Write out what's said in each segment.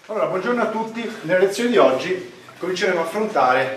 Allora, buongiorno a tutti. Nella lezione di oggi cominceremo a affrontare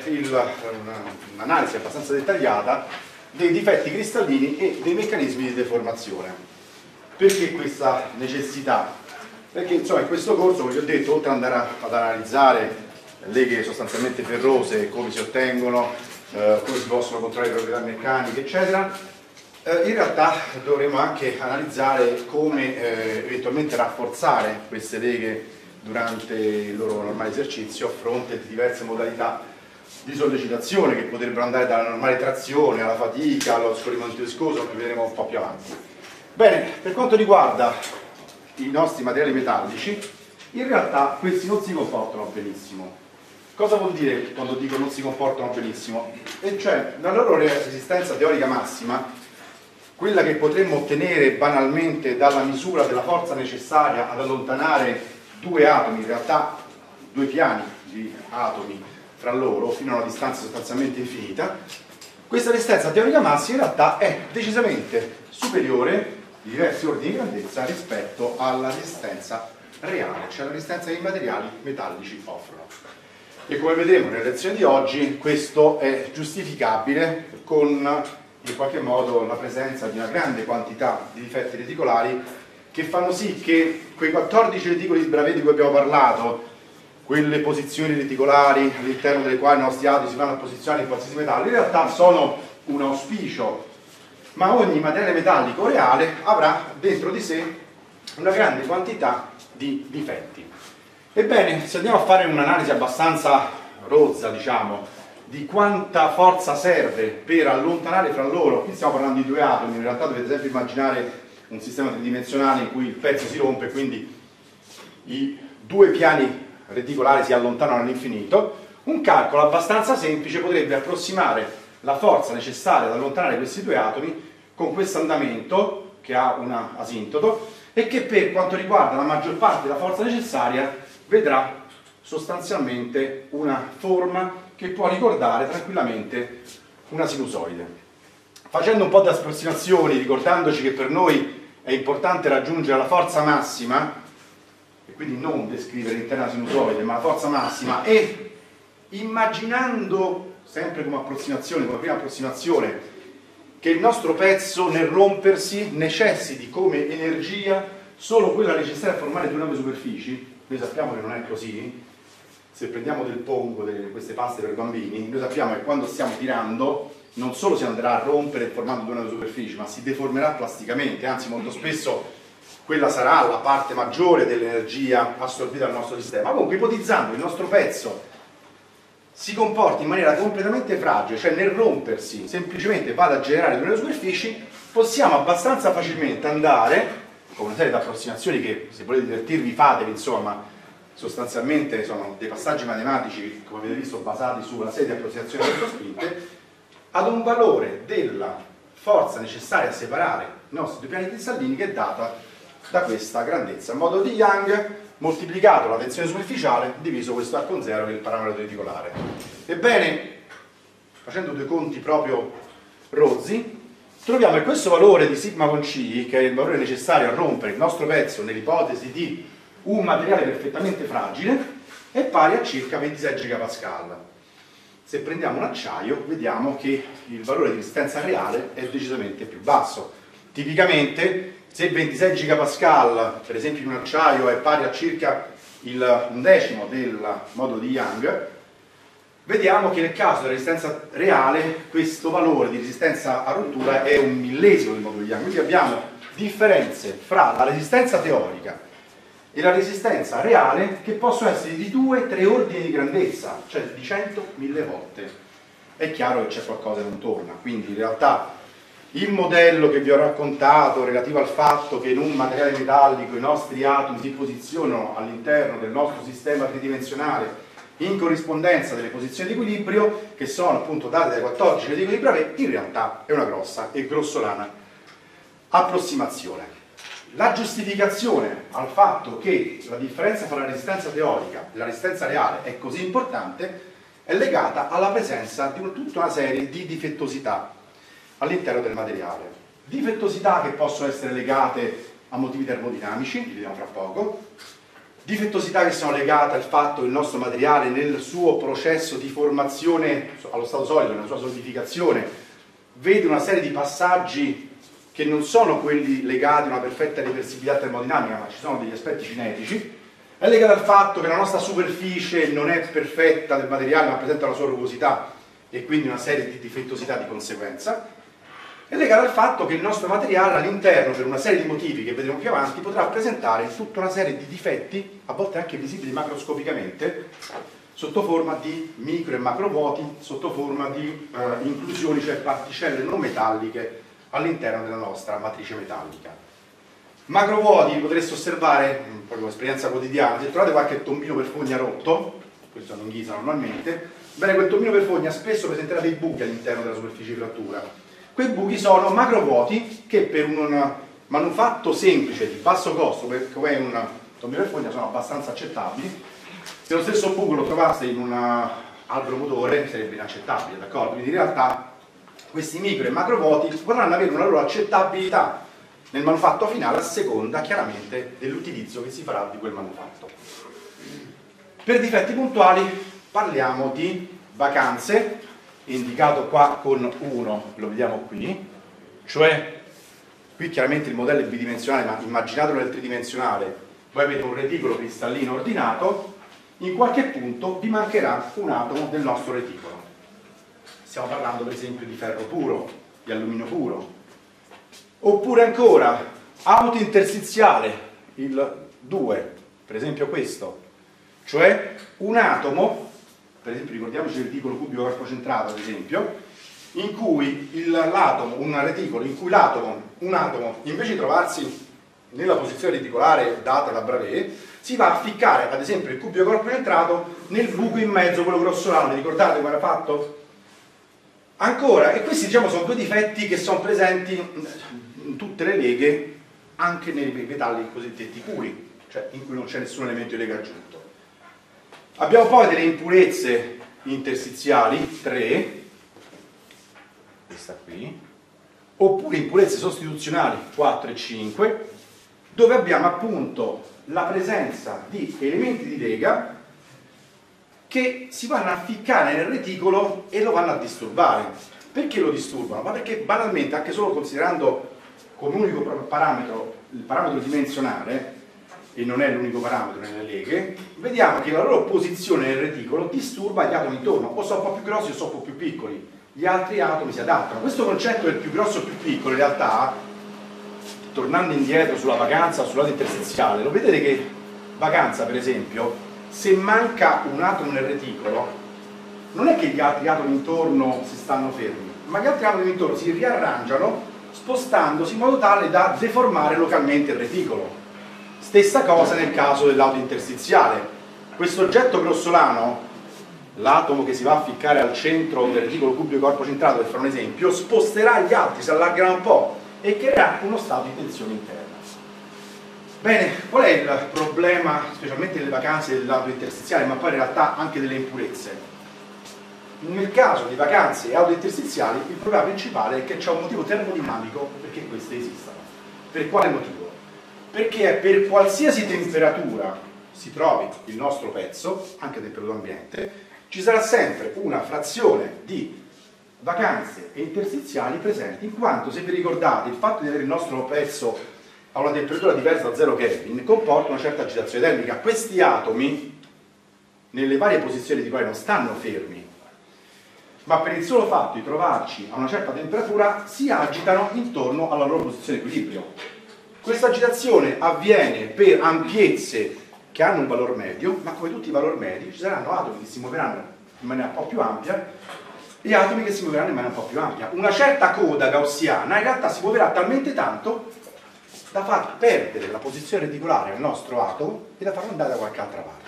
un'analisi abbastanza dettagliata dei difetti cristallini e dei meccanismi di deformazione. Perché questa necessità? Perché insomma in questo corso, come vi ho detto, oltre ad andare ad analizzare leghe sostanzialmente ferrose, come si ottengono, come si possono controllare le proprietà meccaniche, eccetera, in realtà dovremo anche analizzare come eventualmente rafforzare queste leghe durante il loro normale esercizio a fronte di diverse modalità di sollecitazione che potrebbero andare dalla normale trazione alla fatica, allo scorrimento viscoso, che vedremo un po' più avanti. Bene, per quanto riguarda i nostri materiali metallici, in realtà questi non si comportano benissimo. Cosa vuol dire quando dico non si comportano benissimo? E cioè, la loro resistenza teorica massima, quella che potremmo ottenere banalmente dalla misura della forza necessaria ad allontanare due atomi, in realtà due piani di atomi fra loro fino a una distanza sostanzialmente infinita, questa resistenza teorica massima in realtà è decisamente superiore di diversi ordini di grandezza rispetto alla resistenza reale, cioè la resistenza che i materiali metallici offrono. E come vedremo nelle lezioni di oggi, questo è giustificabile con in qualche modo la presenza di una grande quantità di difetti reticolari che fanno sì che quei 14 reticoli di Bravais di cui abbiamo parlato, quelle posizioni reticolari all'interno delle quali i nostri atomi si vanno a posizionare in qualsiasi metallo, in realtà sono un auspicio, ma ogni materiale metallico reale avrà dentro di sé una grande quantità di difetti. Ebbene, se andiamo a fare un'analisi abbastanza rozza, diciamo, di quanta forza serve per allontanare fra loro, qui stiamo parlando di due atomi, in realtà dovete sempre immaginare un sistema tridimensionale in cui il pezzo si rompe, quindi i due piani reticolari si allontanano all'infinito. Un calcolo abbastanza semplice potrebbe approssimare la forza necessaria ad allontanare questi due atomi con questo andamento che ha un asintoto e che per quanto riguarda la maggior parte della forza necessaria vedrà sostanzialmente una forma che può ricordare tranquillamente una sinusoide. Facendo un po' di approssimazioni, ricordandoci che per noi è importante raggiungere la forza massima, e quindi non descrivere l'intera sinusoide, ma la forza massima, e immaginando, sempre come approssimazione, come prima approssimazione, che il nostro pezzo nel rompersi necessiti come energia solo quella necessaria a formare due nuove superfici. Noi sappiamo che non è così. Se prendiamo del pongo, queste paste per bambini, noi sappiamo che quando stiamo tirando non solo si andrà a rompere formando due nuove superfici, ma si deformerà plasticamente, anzi molto spesso quella sarà la parte maggiore dell'energia assorbita dal nostro sistema. Comunque, ipotizzando che il nostro pezzo si comporti in maniera completamente fragile, cioè nel rompersi semplicemente vada a generare due nuove superfici, possiamo abbastanza facilmente andare, con una serie di approssimazioni che se volete divertirvi fatevi, insomma, sostanzialmente sono dei passaggi matematici, come avete visto, basati sulla serie di approssimazioni sottoscritte, ad un valore della forza necessaria a separare i nostri due piani cristallini che è data da questa grandezza. Il modulo di Young moltiplicato la tensione superficiale diviso questo R con 0 che è il parametro reticolare. Ebbene, facendo due conti proprio rozzi, troviamo che questo valore di sigma con C, che è il valore necessario a rompere il nostro pezzo nell'ipotesi di un materiale perfettamente fragile, è pari a circa 26 GPa. Se prendiamo un acciaio vediamo che il valore di resistenza reale è decisamente più basso. Tipicamente se 26 GPa per esempio in un acciaio è pari a circa un decimo del modulo di Young, vediamo che nel caso della resistenza reale questo valore di resistenza a rottura è un millesimo del modulo di Young, quindi abbiamo differenze fra la resistenza teorica e la resistenza reale che possono essere di 2-3 ordini di grandezza, cioè di 100.000 volte. È chiaro che c'è qualcosa che non torna, quindi in realtà il modello che vi ho raccontato relativo al fatto che in un materiale metallico i nostri atomi si posizionano all'interno del nostro sistema tridimensionale in corrispondenza delle posizioni di equilibrio che sono appunto date dai 14 reticoli di Bravais, in realtà è una grossa e grossolana approssimazione. La giustificazione al fatto che la differenza tra la resistenza teorica e la resistenza reale è così importante è legata alla presenza di tutta una serie di difettosità all'interno del materiale. Difettosità che possono essere legate a motivi termodinamici, li vediamo fra poco, difettosità che sono legate al fatto che il nostro materiale nel suo processo di formazione allo stato solido, nella sua solidificazione, vede una serie di passaggi che non sono quelli legati a una perfetta reversibilità termodinamica, ma ci sono degli aspetti cinetici. È legato al fatto che la nostra superficie non è perfetta del materiale, ma presenta una sua rugosità e quindi una serie di difettosità di conseguenza. È legato al fatto che il nostro materiale all'interno, per una serie di motivi che vedremo più avanti, potrà presentare tutta una serie di difetti, a volte anche visibili macroscopicamente, sotto forma di micro e macro vuoti, sotto forma di inclusioni, cioè particelle non metalliche all'interno della nostra matrice metallica. Macro vuoti potreste osservare, proprio esperienza quotidiana, se trovate qualche tombino per fogna rotto, questo sono in ghisa normalmente, bene, quel tombino per fogna spesso presenterà dei buchi all'interno della superficie di frattura. Quei buchi sono macro vuoti che per un manufatto semplice di basso costo come è un tombino per fogna sono abbastanza accettabili. Se lo stesso buco lo trovaste in un albero motore sarebbe inaccettabile, d'accordo? Quindi in realtà questi micro e macro vuoti potranno avere una loro accettabilità nel manufatto finale a seconda chiaramente dell'utilizzo che si farà di quel manufatto. Per difetti puntuali parliamo di vacanze, indicato qua con 1, lo vediamo qui, cioè qui chiaramente il modello è bidimensionale, ma immaginatelo nel tridimensionale, voi avete un reticolo cristallino ordinato, in qualche punto vi mancherà un atomo del nostro reticolo. Stiamo parlando per esempio di ferro puro, di alluminio puro, oppure ancora auto interstiziale, il 2, per esempio questo, cioè un atomo, per esempio ricordiamoci il reticolo cubico corpo centrato ad esempio, in cui l'atomo, un reticolo in cui un atomo invece di trovarsi nella posizione reticolare data la Bravais, si va a ficcare ad esempio il cubico corpo centrato nel buco in mezzo, quello grossolano, vi ricordate come era fatto? Ancora, e questi diciamo sono due difetti che sono presenti in tutte le leghe, anche nei metalli cosiddetti puri, cioè in cui non c'è nessun elemento di lega aggiunto. Abbiamo poi delle impurezze interstiziali, 3, questa qui, oppure impurezze sostituzionali, 4 e 5, dove abbiamo appunto la presenza di elementi di lega che si vanno a ficcare nel reticolo e lo vanno a disturbare. Perché lo disturbano? Ma perché banalmente, anche solo considerando come unico parametro il parametro dimensionale, e non è l'unico parametro nelle leghe, vediamo che la loro posizione nel reticolo disturba gli atomi intorno, o sono un po' più grossi o sono un po' più piccoli, gli altri atomi si adattano. Questo concetto del più grosso o più piccolo in realtà, tornando indietro sulla vacanza o sul lato interstiziale, lo vedete che vacanza per esempio, se manca un atomo nel reticolo, non è che gli altri atomi intorno si stanno fermi, ma gli altri atomi intorno si riarrangiano spostandosi in modo tale da deformare localmente il reticolo. Stessa cosa nel caso dell'auto interstiziale. Questo oggetto grossolano, l'atomo che si va a ficcare al centro del reticolo cubico corpo centrato, per fare un esempio, sposterà gli altri, si allargherà un po' e creerà uno stato di tensione interna. Bene, qual è il problema, specialmente nelle vacanze dell'auto interstiziale, ma poi in realtà anche delle impurezze? Nel caso di vacanze e auto interstiziali il problema principale è che c'è un motivo termodinamico perché queste esistano. Per quale motivo? Perché per qualsiasi temperatura si trovi il nostro pezzo, anche a temperatura ambiente, ci sarà sempre una frazione di vacanze e interstiziali presenti, in quanto, se vi ricordate, il fatto di avere il nostro pezzo a una temperatura diversa da 0 Kelvin comporta una certa agitazione termica. Questi atomi, nelle varie posizioni di quali non stanno fermi, ma per il solo fatto di trovarci a una certa temperatura, si agitano intorno alla loro posizione di equilibrio. Questa agitazione avviene per ampiezze che hanno un valore medio, ma come tutti i valori medi ci saranno atomi che si muoveranno in maniera un po' più ampia e atomi che si muoveranno in maniera un po' più ampia. Una certa coda gaussiana in realtà si muoverà talmente tanto da far perdere la posizione reticolare al nostro atomo e da farlo andare da qualche altra parte.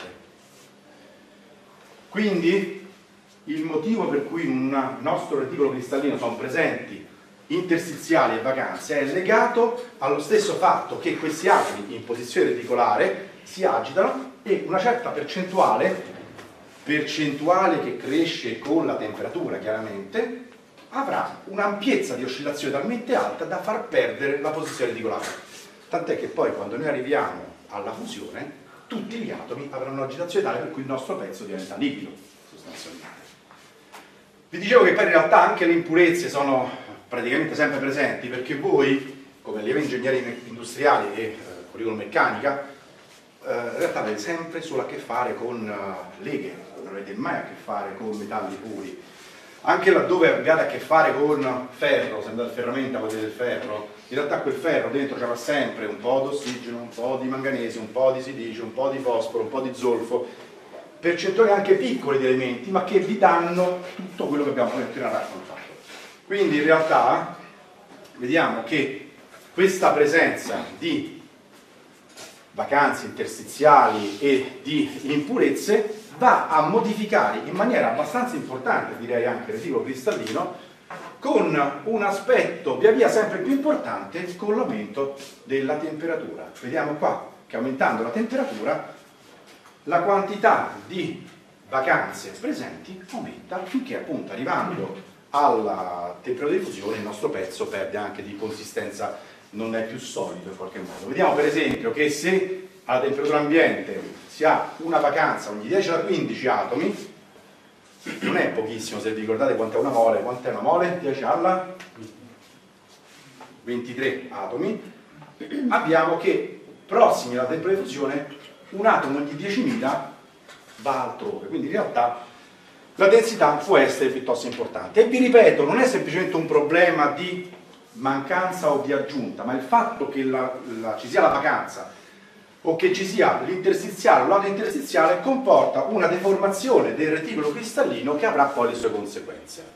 Quindi il motivo per cui in un nostro reticolo cristallino sono presenti interstiziali e vacanze è legato allo stesso fatto che questi atomi in posizione reticolare si agitano e una certa percentuale che cresce con la temperatura chiaramente avrà un'ampiezza di oscillazione talmente alta da far perdere la posizione reticolare, tant'è che poi quando noi arriviamo alla fusione tutti gli atomi avranno un'agitazione tale per cui il nostro pezzo diventa liquido, sostanzialmente. Vi dicevo che poi in realtà anche le impurezze sono praticamente sempre presenti, perché voi, come allievi ingegneri industriali e curriculum meccanica, in realtà avete sempre solo a che fare con leghe, non avete mai a che fare con metalli puri. Anche laddove abbiate a che fare con ferro, se andate al ferramenta potete del ferro, in realtà quel ferro dentro c'era sempre un po' di ossigeno, un po' di manganese, un po' di silicio, un po' di fosforo, un po' di zolfo, percentuali anche piccoli di elementi, ma che vi danno tutto quello che abbiamo appena raccontato. Quindi in realtà vediamo che questa presenza di vacanze interstiziali e di impurezze va a modificare in maniera abbastanza importante, direi anche il reticolo cristallino, con un aspetto via via sempre più importante con l'aumento della temperatura. Vediamo qua che aumentando la temperatura la quantità di vacanze presenti aumenta finché appunto arrivando alla temperatura di fusione il nostro pezzo perde anche di consistenza, non è più solido in qualche modo. Vediamo per esempio che se alla temperatura ambiente si ha una vacanza ogni 10 alla 15 atomi, non è pochissimo, se vi ricordate quant'è una mole, quant'è una mole? 10 alla 23 atomi, abbiamo che prossimi alla temperatura di fusione un atomo ogni 10.000 va altrove, quindi in realtà la densità può essere piuttosto importante. E vi ripeto, non è semplicemente un problema di mancanza o di aggiunta, ma il fatto che ci sia la vacanza o che ci sia l'interstiziale o lato interstiziale comporta una deformazione del reticolo cristallino che avrà poi le sue conseguenze.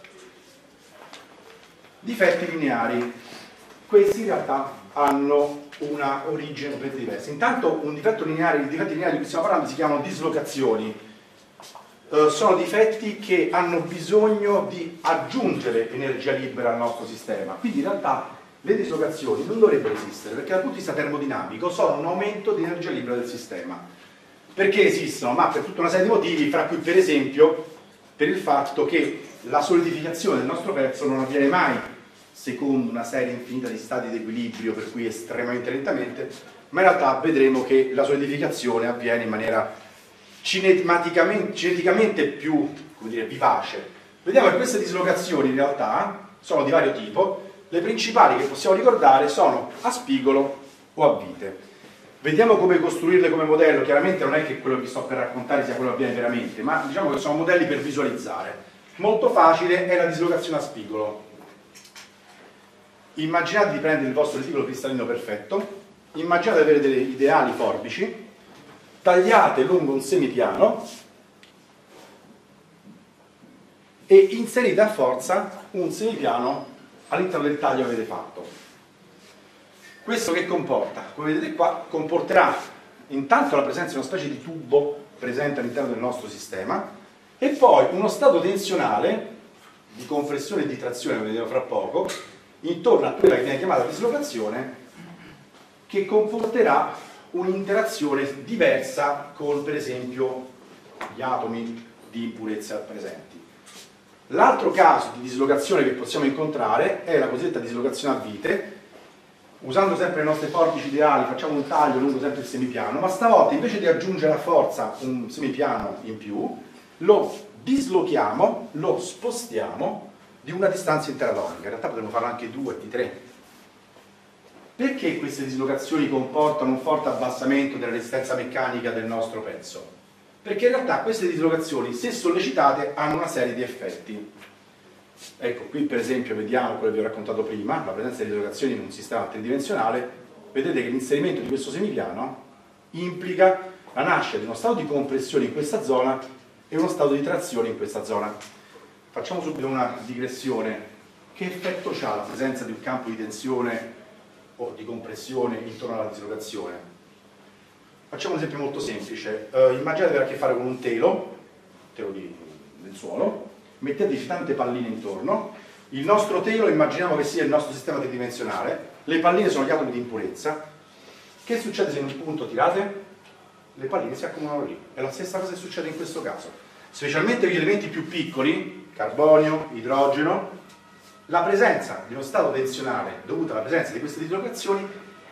Difetti lineari. Questi in realtà hanno una origine completamente diversa. Intanto i difetti lineari di cui stiamo parlando si chiamano dislocazioni. Sono difetti che hanno bisogno di aggiungere energia libera al nostro sistema, quindi in realtà le dislocazioni non dovrebbero esistere, perché dal punto di vista termodinamico sono un aumento di energia libera del sistema. Perché esistono? Ma per tutta una serie di motivi, fra cui per esempio per il fatto che la solidificazione del nostro pezzo non avviene mai secondo una serie infinita di stati di equilibrio, per cui estremamente lentamente, ma in realtà vedremo che la solidificazione avviene in maniera cineticamente più, come dire, vivace. Vediamo che queste dislocazioni in realtà sono di vario tipo. Le principali che possiamo ricordare sono a spigolo o a vite. Vediamo come costruirle come modello. Chiaramente non è che quello che vi sto per raccontare sia quello che avviene veramente, ma diciamo che sono modelli per visualizzare. Molto facile è la dislocazione a spigolo. Immaginate di prendere il vostro reticolo cristallino perfetto, immaginate di avere delle ideali forbici, tagliate lungo un semipiano e inserite a forza un semipiano all'interno del taglio che avete fatto. Questo che comporta? Come vedete qua, comporterà intanto la presenza di una specie di tubo presente all'interno del nostro sistema e poi uno stato tensionale di compressione e di trazione, come vedremo fra poco, intorno a quella che viene chiamata dislocazione, che comporterà un'interazione diversa con per esempio gli atomi di impurezza presenti. L'altro caso di dislocazione che possiamo incontrare è la cosiddetta dislocazione a vite. Usando sempre le nostre forbici ideali facciamo un taglio lungo sempre il semipiano, ma stavolta invece di aggiungere a forza un semipiano in più lo dislochiamo, lo spostiamo di una distanza interatomica. In realtà potremmo farlo anche 2 di 3. Perché queste dislocazioni comportano un forte abbassamento della resistenza meccanica del nostro pezzo? Perché in realtà queste dislocazioni, se sollecitate, hanno una serie di effetti. Ecco, qui per esempio vediamo quello che vi ho raccontato prima, la presenza di dislocazioni in un sistema tridimensionale. Vedete che l'inserimento di questo semipiano implica la nascita di uno stato di compressione in questa zona e uno stato di trazione in questa zona. Facciamo subito una digressione. Che effetto ha la presenza di un campo di tensione o di compressione intorno alla dislocazione? Facciamo un esempio molto semplice. Immaginate di avere a che fare con un telo del suolo, metteteci tante palline intorno, il nostro telo immaginiamo che sia il nostro sistema tridimensionale, le palline sono gli atomi di impurezza. Che succede se in un punto tirate? Le palline si accumulano lì. È la stessa cosa che succede in questo caso. Specialmente gli elementi più piccoli, carbonio, idrogeno, la presenza di uno stato tensionale dovuta alla presenza di queste dislocazioni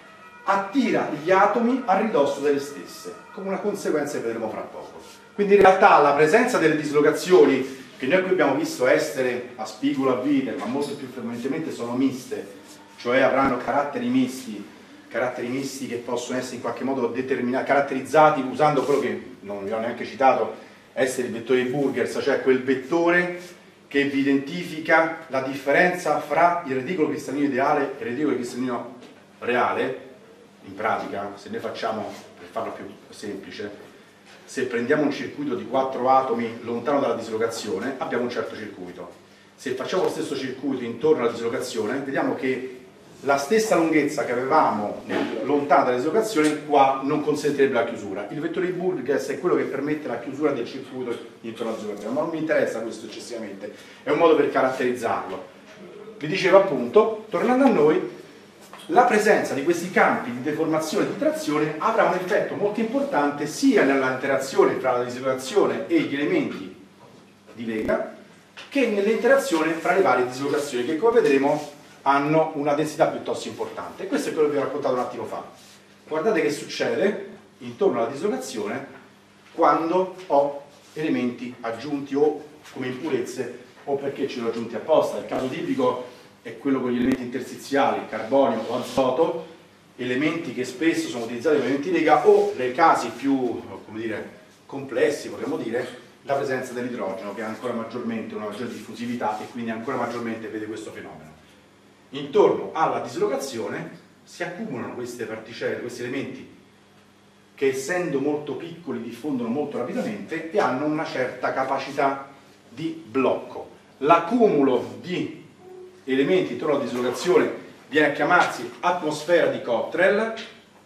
attira gli atomi a ridosso delle stesse, come una conseguenza che vedremo fra poco. Quindi in realtà la presenza delle dislocazioni, che noi qui abbiamo visto essere a spigolo a vite, ma molto più frequentemente sono miste, cioè avranno caratteri misti che possono essere in qualche modo determinati, caratterizzati usando quello che non vi ho neanche citato, essere il vettore di Burgers, cioè quel vettore che vi identifica la differenza fra il reticolo cristallino ideale e il reticolo cristallino reale. In pratica, se noi facciamo, per farlo più semplice, se prendiamo un circuito di 4 atomi lontano dalla dislocazione, abbiamo un certo circuito. Se facciamo lo stesso circuito intorno alla dislocazione, vediamo che la stessa lunghezza che avevamo lontana dalla dislocazione qua non consentirebbe la chiusura. Il vettore di Burgers è quello che permette la chiusura del circuito intorno alla dislocazione, ma non mi interessa questo eccessivamente, è un modo per caratterizzarlo. Vi dicevo appunto, tornando a noi, la presenza di questi campi di deformazione e di trazione avrà un effetto molto importante sia nell'interazione tra la dislocazione e gli elementi di lega che nell'interazione fra le varie dislocazioni che, come vedremo, hanno una densità piuttosto importante. Questo è quello che vi ho raccontato un attimo fa. Guardate che succede intorno alla dislocazione quando ho elementi aggiunti o come impurezze o perché ce li ho aggiunti apposta. Il caso tipico è quello con gli elementi interstiziali, carbonio o azoto, elementi che spesso sono utilizzati come elementi di lega, o nei casi più, come dire, complessi, potremmo dire, la presenza dell'idrogeno, che ha ancora maggiormente una maggiore diffusività e quindi ancora maggiormente vede questo fenomeno. Intorno alla dislocazione si accumulano queste particelle, questi elementi che, essendo molto piccoli, diffondono molto rapidamente e hanno una certa capacità di blocco. L'accumulo di elementi intorno alla dislocazione viene a chiamarsi atmosfera di Cottrell.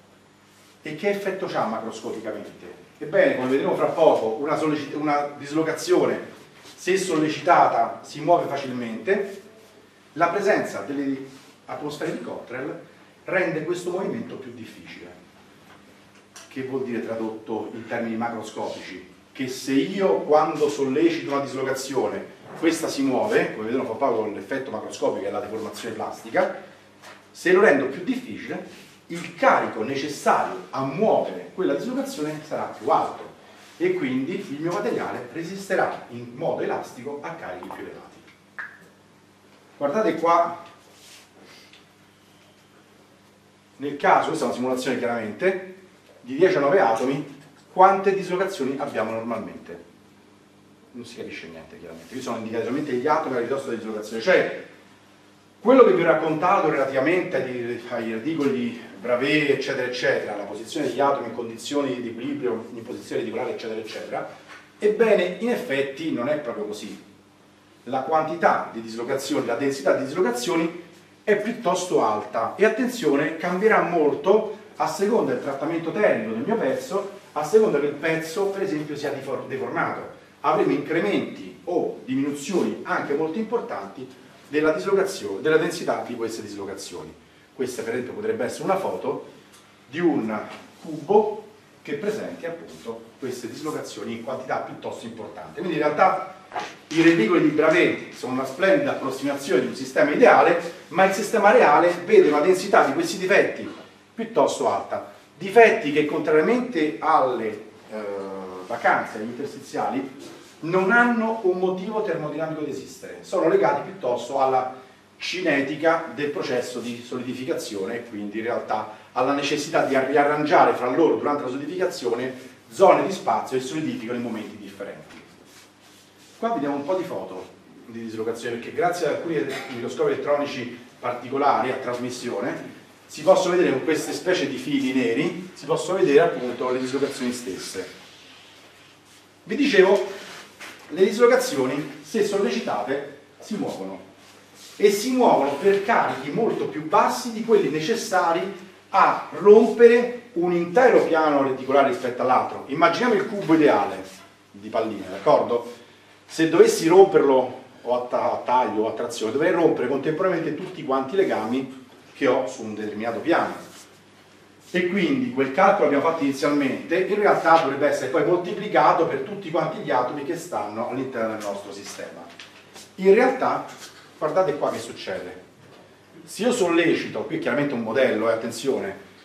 E che effetto ha macroscopicamente? Ebbene, come vedremo fra poco, una dislocazione, se sollecitata, si muove facilmente. La presenza delle atmosfere di Cottrell rende questo movimento più difficile. Che vuol dire tradotto in termini macroscopici? Che se io, quando sollecito una dislocazione, questa si muove, come vedremo fra poco con l'effetto macroscopico che è la deformazione plastica, se lo rendo più difficile, il carico necessario a muovere quella dislocazione sarà più alto e quindi il mio materiale resisterà in modo elastico a carichi più elevati. Guardate qua, nel caso, questa è una simulazione chiaramente, di 10 a 9 atomi, quante dislocazioni abbiamo normalmente? Non si capisce niente chiaramente, qui sono indicati solamente gli atomi a ridosso della dislocazione, cioè quello che vi ho raccontato relativamente ai reticoli Bravais eccetera eccetera, la posizione degli atomi in condizioni di equilibrio, in posizione reticolare eccetera eccetera, ebbene in effetti non è proprio così. La quantità di dislocazioni, la densità di dislocazioni è piuttosto alta e attenzione, cambierà molto a seconda del trattamento termico del mio pezzo, a seconda che il pezzo per esempio sia deformato. Avremo incrementi o diminuzioni anche molto importanti della dislocazione, della densità di queste dislocazioni. Questa per esempio potrebbe essere una foto di un cubo che presenti appunto queste dislocazioni in quantità piuttosto importanti. Quindi in realtà i reticoli di Bravais sono una splendida approssimazione di un sistema ideale, ma il sistema reale vede una densità di questi difetti piuttosto alta. Difetti che, contrariamente alle vacanze, agli interstiziali, non hanno un motivo termodinamico di esistere, sono legati piuttosto alla cinetica del processo di solidificazione e quindi in realtà alla necessità di riarrangiare fra loro durante la solidificazione zone di spazio che solidificano in momenti differenti. Qua vediamo un po' di foto di dislocazione perché grazie ad alcuni microscopi elettronici particolari a trasmissione si possono vedere con queste specie di fili neri, si possono vedere appunto le dislocazioni stesse. Vi dicevo, le dislocazioni, se sollecitate, si muovono e si muovono per carichi molto più bassi di quelli necessari a rompere un intero piano reticolare rispetto all'altro. Immaginiamo il cubo ideale di palline, d'accordo? Se dovessi romperlo o a taglio o a trazione, dovrei rompere contemporaneamente tutti quanti i legami che ho su un determinato piano. E quindi quel calcolo che abbiamo fatto inizialmente in realtà dovrebbe essere poi moltiplicato per tutti quanti gli atomi che stanno all'interno del nostro sistema. In realtà, guardate qua che succede. Se io sollecito, qui chiaramente un modello, attenzione,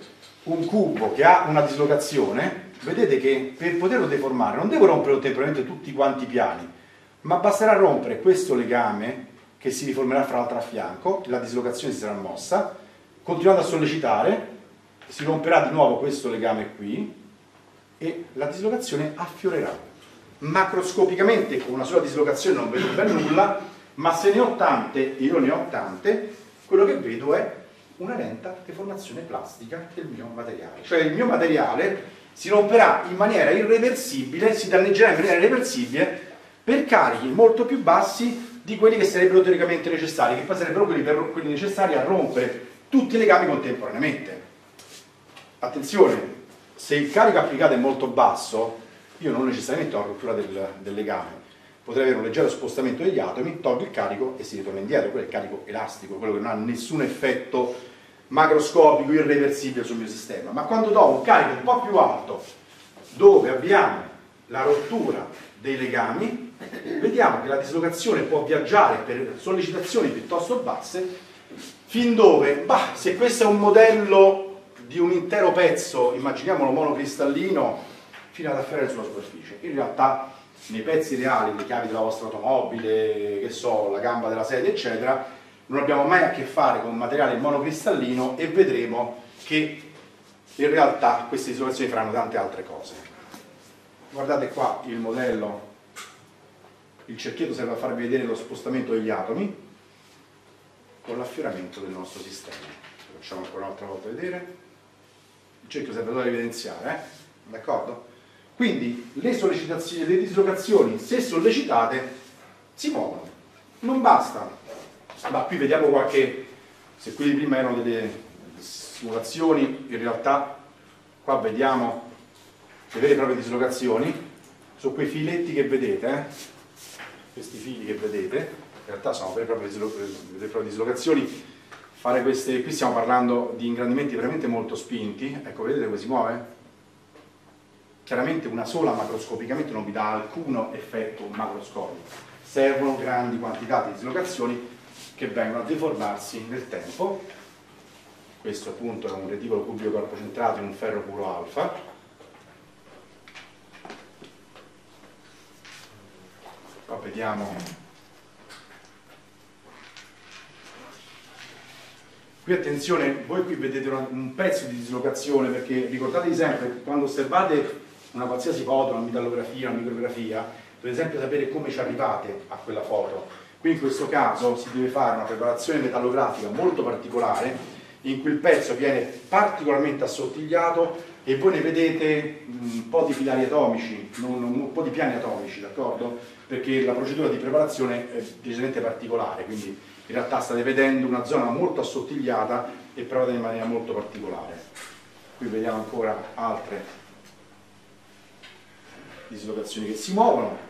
un cubo che ha una dislocazione, vedete che per poterlo deformare non devo rompere contemporaneamente tutti quanti i piani, ma basterà rompere questo legame che si riformerà fra l'altro a fianco, la dislocazione si sarà mossa, continuando a sollecitare, si romperà di nuovo questo legame qui e la dislocazione affiorerà. Macroscopicamente con una sola dislocazione non vedo ben nulla, ma se ne ho tante, e io ne ho tante, quello che vedo è una lenta deformazione plastica del mio materiale. Cioè il mio materiale si romperà in maniera irreversibile, si danneggerà in maniera irreversibile per carichi molto più bassi di quelli che sarebbero teoricamente necessari, che poi sarebbero quelli necessari a rompere tutti i legami contemporaneamente. Attenzione, se il carico applicato è molto basso, io non necessariamente ho la rottura del legame, potrei avere un leggero spostamento degli atomi, tolgo il carico e si ritorna indietro. Quello è il carico elastico, quello che non ha nessun effetto macroscopico irreversibile sul mio sistema. Ma quando do un carico un po' più alto, dove abbiamo la rottura dei legami, vediamo che la dislocazione può viaggiare per sollecitazioni piuttosto basse, fin dove, se questo è un modello di un intero pezzo, immaginiamolo monocristallino, fino ad afferrare sulla superficie. In realtà nei pezzi reali, le chiavi della vostra automobile, che so, la gamba della sedia, eccetera, non abbiamo mai a che fare con un materiale monocristallino e vedremo che in realtà queste dislocazioni faranno tante altre cose. Guardate qua il modello, il cerchietto serve a farvi vedere lo spostamento degli atomi con l'affioramento del nostro sistema. Lo facciamo ancora un'altra volta vedere. Il cerchio serve a evidenziare, d'accordo? Quindi le sollecitazioni, le dislocazioni, se sollecitate, si muovono. Non basta. Ma qui vediamo qualche, se quelli di prima erano delle simulazioni, in realtà qua vediamo le vere e proprie dislocazioni su quei filetti che vedete, questi fili che vedete, in realtà sono vere e proprie dislocazioni. Fare queste, qui stiamo parlando di ingrandimenti veramente molto spinti, ecco, vedete come si muove? Chiaramente una sola macroscopicamente non vi dà alcun effetto macroscopico, servono grandi quantità di dislocazioni che vengono a deformarsi nel tempo. Questo appunto è un reticolo cubico corpo centrato in un ferro puro alfa. Qua vediamo, qui attenzione, voi qui vedete un pezzo di dislocazione, perché ricordatevi sempre, quando osservate una qualsiasi foto, una metallografia, una micrografia, dovete sempre sapere come ci arrivate a quella foto. Qui in questo caso si deve fare una preparazione metallografica molto particolare, in cui il pezzo viene particolarmente assottigliato e voi ne vedete un po' di filari atomici, un po' di piani atomici, d'accordo? Perché la procedura di preparazione è decisamente particolare, quindi in realtà state vedendo una zona molto assottigliata e preparata in maniera molto particolare. Qui vediamo ancora altre dislocazioni che si muovono.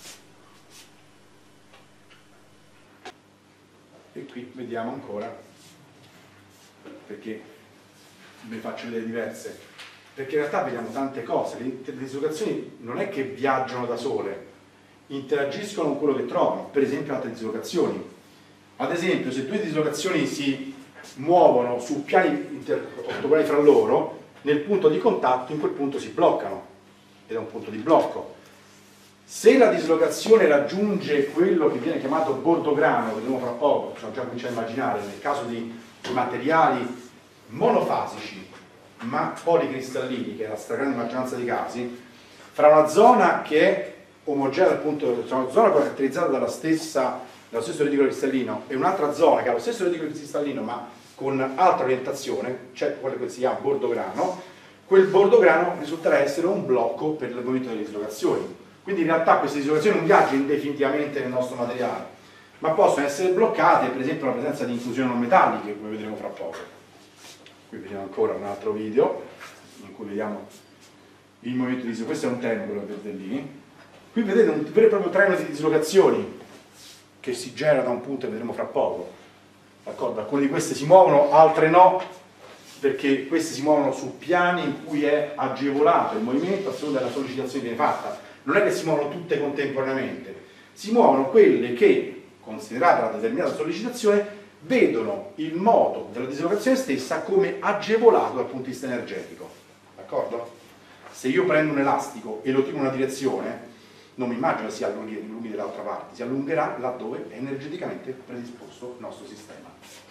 E qui vediamo ancora, perché ve ne faccio vedere diverse, perché in realtà vediamo tante cose. Le dislocazioni non è che viaggiano da sole, interagiscono con quello che trovano, per esempio altre dislocazioni. Ad esempio, se due dislocazioni si muovono su piani ortogonali fra loro, nel punto di contatto, in quel punto si bloccano, ed è un punto di blocco. Se la dislocazione raggiunge quello che viene chiamato bordograno, vedremo fra poco, possiamo già cominciare a immaginare, nel caso di materiali monofasici ma policristallini, che è la stragrande maggioranza dei casi, fra una zona che è omogenea dal punto, cioè una zona caratterizzata dallo stesso reticolo cristallino e un'altra zona che ha lo stesso reticolo cristallino ma con altra orientazione, cioè quello che si chiama bordograno, quel bordograno risulterà essere un blocco per il movimento delle dislocazioni. Quindi in realtà queste dislocazioni non viaggiano indefinitivamente nel nostro materiale, ma possono essere bloccate per esempio dalla presenza di inclusioni non metalliche, come vedremo fra poco. Qui vediamo ancora un altro video in cui vediamo il movimento di dislocazione. Questo è un tempolo, vedete lì. Qui vedete un vero e proprio treno di dislocazioni che si genera da un punto e vedremo fra poco. D'accordo? Alcune di queste si muovono, altre no, perché queste si muovono su piani in cui è agevolato il movimento a seconda della sollecitazione che viene fatta. Non è che si muovono tutte contemporaneamente, si muovono quelle che, considerata la determinata sollecitazione, vedono il modo della dislocazione stessa come agevolato dal punto di vista energetico. D'accordo? Se io prendo un elastico e lo tiro in una direzione, non mi immagino si allunghi dall'altra parte, si allungherà laddove è energeticamente predisposto il nostro sistema.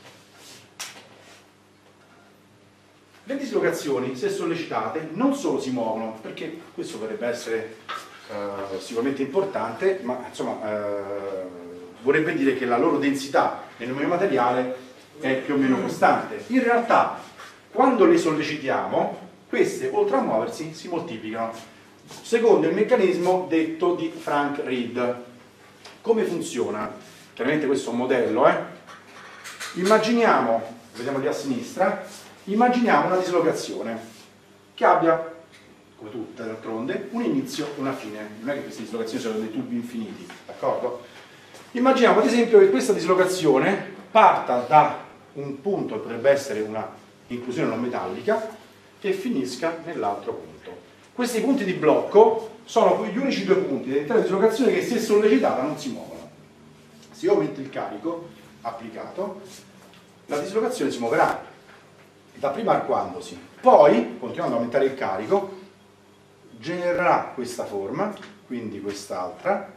Le dislocazioni, se sollecitate, non solo si muovono, perché questo potrebbe essere sicuramente importante, ma insomma vorrebbe dire che la loro densità nel mio materiale è più o meno costante. In realtà, quando le sollecitiamo, queste, oltre a muoversi, si moltiplicano, secondo il meccanismo detto di Frank Read. Come funziona? Chiaramente questo è un modello, Immaginiamo, vediamo lì a sinistra, immaginiamo una dislocazione che abbia, come tutte d'altronde, un inizio e una fine. Non è che queste dislocazioni sono dei tubi infiniti, d'accordo? Immaginiamo ad esempio che questa dislocazione parta da un punto che potrebbe essere una inclusione non metallica e finisca nell'altro punto. Questi punti di blocco sono gli unici due punti dell'intera dislocazione che, se sollecitata, non si muovono. Se io aumento il carico applicato, la dislocazione si muoverà, dapprima arcuandosi, poi, continuando ad aumentare il carico, genererà questa forma, quindi quest'altra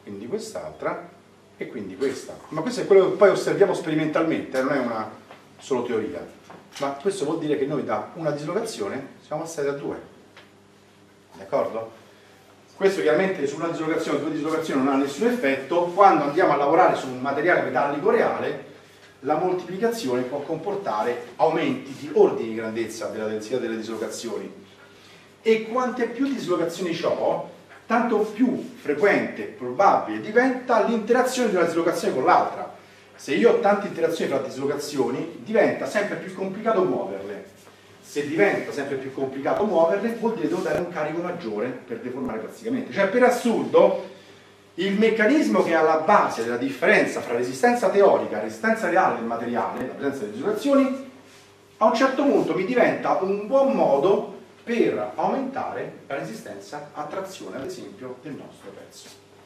e quindi questa. Ma questo è quello che poi osserviamo sperimentalmente, non è una solo teoria. Ma questo vuol dire che noi da una dislocazione siamo passati a due. D'accordo? Questo chiaramente su una dislocazione o due dislocazioni non ha nessun effetto. Quando andiamo a lavorare su un materiale metallico reale, la moltiplicazione può comportare aumenti di ordini di grandezza della densità delle dislocazioni. E quante più dislocazioni ho, tanto più frequente, probabile diventa l'interazione di una dislocazione con l'altra. Se io ho tante interazioni fra dislocazioni, diventa sempre più complicato muoverle. Se diventa sempre più complicato muoverle, vuol dire che devo dare un carico maggiore per deformare plasticamente. Cioè, per assurdo, il meccanismo che è alla base della differenza fra resistenza teorica e resistenza reale del materiale, la presenza delle dislocazioni, a un certo punto mi diventa un buon modo per aumentare la resistenza a trazione, ad esempio, del nostro pezzo.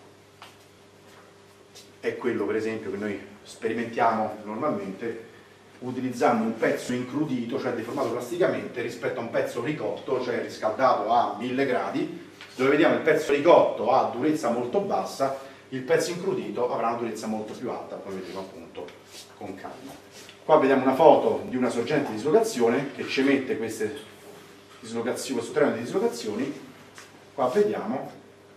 È quello, per esempio, che noi sperimentiamo normalmente utilizzando un pezzo incrudito, cioè deformato plasticamente, rispetto a un pezzo ricotto, cioè riscaldato a 1000 gradi, dove vediamo il pezzo ricotto ha durezza molto bassa, il pezzo incrudito avrà una durezza molto più alta, come vedremo appunto con calma. Qua vediamo una foto di una sorgente di dislocazione che ci mette queste dislocazioni, questo treno di dislocazioni. Qua vediamo,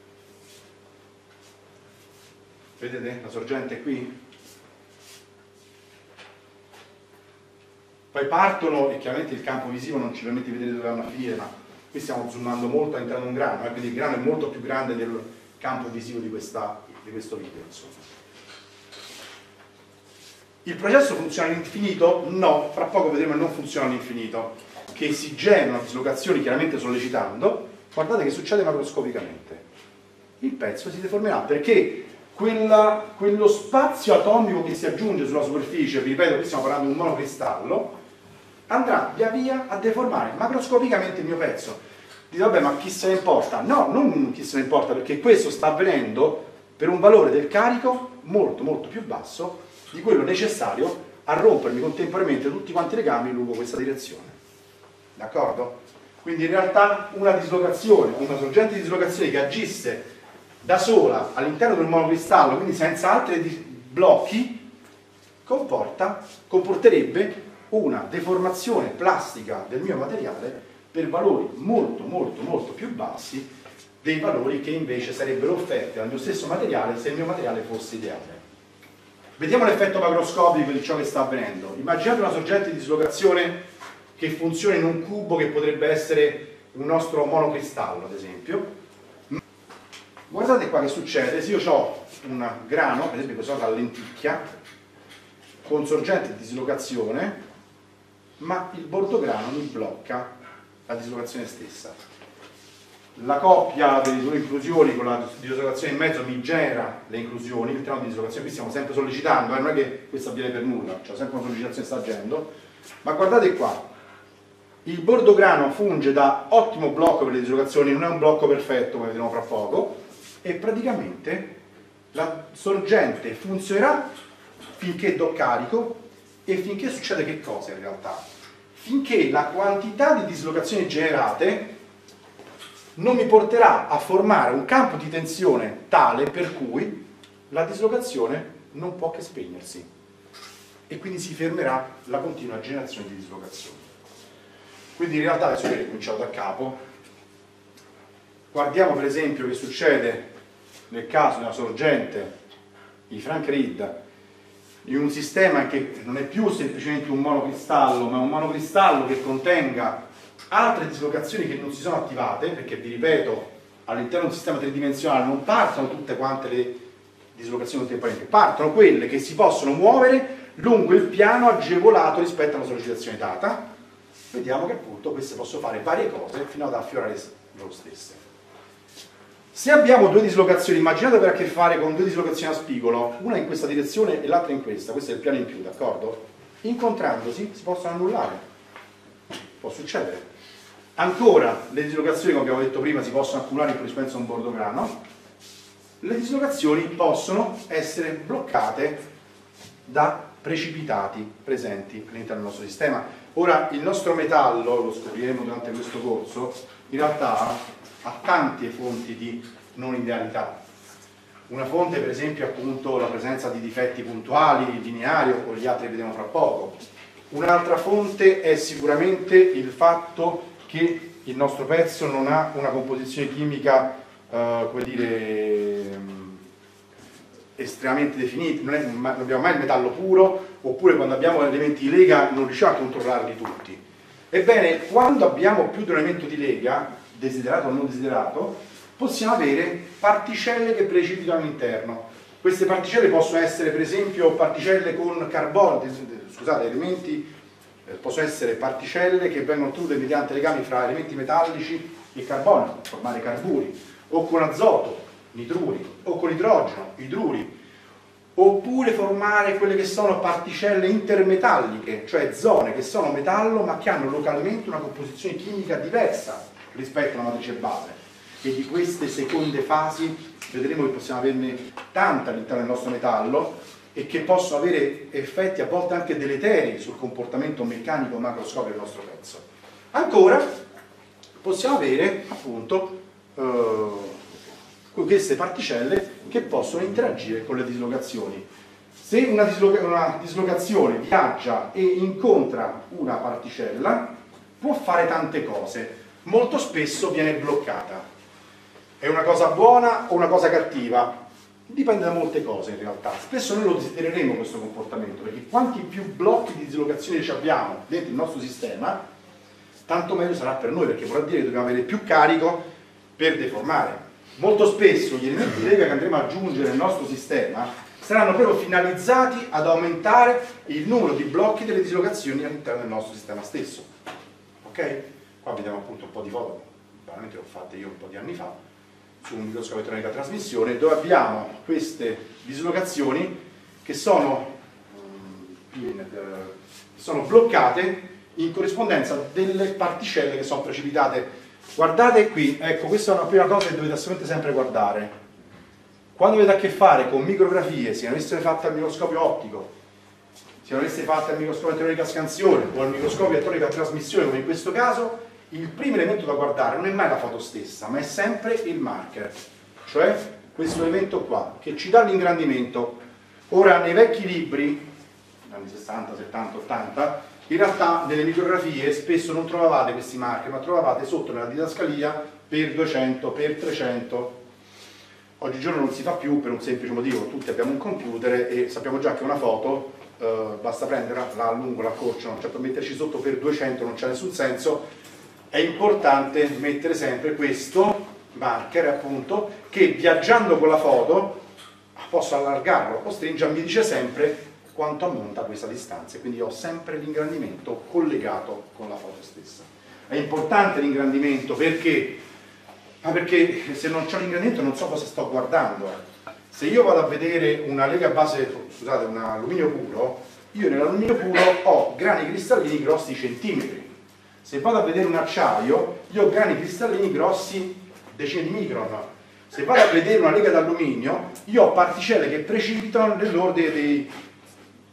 vedete la sorgente qui? Poi partono e chiaramente il campo visivo non ci permette di vedere dove vanno a finire, ma qui stiamo zoomando molto all'interno di un grano, quindi il grano è molto più grande del campo visivo di questo video. Insomma. Il processo funziona all'infinito? No, fra poco vedremo che non funziona all'infinito, che si generano dislocazioni chiaramente sollecitando. Guardate che succede macroscopicamente. Il pezzo si deformerà perché quello spazio atomico che si aggiunge sulla superficie, vi ripeto, qui stiamo parlando di un monocristallo, andrà via via a deformare macroscopicamente il mio pezzo. Dite, vabbè, ma chi se ne importa? No, non chi se ne importa, perché questo sta avvenendo per un valore del carico molto molto più basso di quello necessario a rompermi contemporaneamente tutti quanti i legami lungo questa direzione. D'accordo? Quindi in realtà una dislocazione, una sorgente di dislocazione che agisse da sola all'interno del monocristallo, quindi senza altri blocchi, comporterebbe una deformazione plastica del mio materiale per valori molto molto molto più bassi dei valori che invece sarebbero offerti dal mio stesso materiale se il mio materiale fosse ideale. Vediamo l'effetto macroscopico di ciò che sta avvenendo. Immaginate una sorgente di dislocazione che funziona in un cubo che potrebbe essere un nostro monocristallo, ad esempio. Guardate qua che succede se io ho un grano, per esempio questo la lenticchia, con sorgente di dislocazione, ma il bordograno mi blocca la dislocazione stessa. La coppia delle due inclusioni con la dislocazione in mezzo mi genera le inclusioni, il treno di dislocazione, qui stiamo sempre sollecitando, non è che questo avviene per nulla, c'è sempre una sollecitazione che sta agendo, ma guardate qua, il bordograno funge da ottimo blocco per le dislocazioni, non è un blocco perfetto come vedremo fra poco, e praticamente la sorgente funzionerà finché do carico e finché succede che cosa in realtà? Finché la quantità di dislocazioni generate non mi porterà a formare un campo di tensione tale per cui la dislocazione non può che spegnersi e quindi si fermerà la continua generazione di dislocazioni. Quindi in realtà adesso ho cominciato da capo. Guardiamo per esempio che succede nel caso della sorgente di Frank Read in un sistema che non è più semplicemente un monocristallo, ma un monocristallo che contenga altre dislocazioni che non si sono attivate, perché vi ripeto, all'interno di un sistema tridimensionale non partono tutte quante le dislocazioni contemporanee, partono quelle che si possono muovere lungo il piano agevolato rispetto alla sollecitazione data. Vediamo che appunto queste possono fare varie cose fino ad affiorare loro stesse. Se abbiamo due dislocazioni, immaginate avere a che fare con due dislocazioni a spigolo, una in questa direzione e l'altra in questa, questo è il piano in più, d'accordo? Incontrandosi si possono annullare, può succedere. Ancora, le dislocazioni, come abbiamo detto prima, si possono accumulare in corrispondenza a un bordograno. Le dislocazioni possono essere bloccate da precipitati presenti all'interno del nostro sistema. Ora, il nostro metallo, lo scopriremo durante questo corso, in realtà ha tante fonti di non idealità. Una fonte per esempio è appunto la presenza di difetti puntuali, lineari o gli altri vedremo fra poco. Un'altra fonte è sicuramente il fatto che il nostro pezzo non ha una composizione chimica come dire, estremamente definita, non abbiamo mai il metallo puro, oppure quando abbiamo elementi di lega non riusciamo a controllarli tutti. Ebbene, quando abbiamo più di un elemento di lega, desiderato o non desiderato, possiamo avere particelle che precipitano all'interno. Queste particelle possono essere per esempio particelle con carbonio, scusate, elementi, possono essere particelle che vengono ottenute mediante legami fra elementi metallici e carbonio, per formare carburi, o con azoto, nitruri, o con idrogeno, idruri, oppure formare quelle che sono particelle intermetalliche, cioè zone che sono metallo ma che hanno localmente una composizione chimica diversa rispetto alla matrice base. E di queste seconde fasi vedremo che possiamo averne tante all'interno del nostro metallo e che possono avere effetti a volte anche deleteri sul comportamento meccanico macroscopico del nostro pezzo. Ancora possiamo avere appunto queste particelle che possono interagire con le dislocazioni. Se una dislocazione viaggia e incontra una particella può fare tante cose. Molto spesso viene bloccata. È una cosa buona o una cosa cattiva? Dipende da molte cose in realtà. Spesso noi lo desidereremo questo comportamento, perché quanti più blocchi di dislocazione ci abbiamo dentro il nostro sistema, tanto meglio sarà per noi, perché vorrà dire che dobbiamo avere più carico per deformare. Molto spesso gli elementi di lega che andremo ad aggiungere nel nostro sistema saranno proprio finalizzati ad aumentare il numero di blocchi delle dislocazioni all'interno del nostro sistema stesso. Ok? Qua vediamo appunto un po' di foto, veramente le ho fatte io un po' di anni fa, su un microscopio elettronica a trasmissione, dove abbiamo queste dislocazioni che sono bloccate in corrispondenza delle particelle che sono precipitate. Guardate qui, ecco, questa è una prima cosa che dovete assolutamente sempre guardare. Quando avete a che fare con micrografie, siano esse fatte al microscopio ottico, siano esse fatte al microscopio elettronica a scansione o al microscopio elettronica a trasmissione, come in questo caso, il primo elemento da guardare non è mai la foto stessa, ma è sempre il marker, cioè questo elemento qua, che ci dà l'ingrandimento. Ora, nei vecchi libri, anni 60, 70, 80, in realtà nelle micrografie spesso non trovavate questi marker, ma trovavate sotto nella didascalia per 200, per 300. Oggigiorno non si fa più per un semplice motivo, tutti abbiamo un computer e sappiamo già che una foto basta prenderla, la allungo, la accorcio, cioè per metterci sotto per 200 non c'è nessun senso. È importante mettere sempre questo marker appunto che viaggiando con la foto posso allargarlo o stringerlo, mi dice sempre quanto ammonta questa distanza, quindi ho sempre l'ingrandimento collegato con la foto stessa. È importante l'ingrandimento perché? Perché se non c'è l'ingrandimento non so cosa sto guardando. Se io vado a vedere una lega base, scusate, un alluminio puro, io nell'alluminio puro ho grani cristallini grossi centimetri. Se vado a vedere un acciaio, io ho grani cristallini grossi decine di micron. Se vado a vedere una lega d'alluminio, io ho particelle che precipitano nell'ordine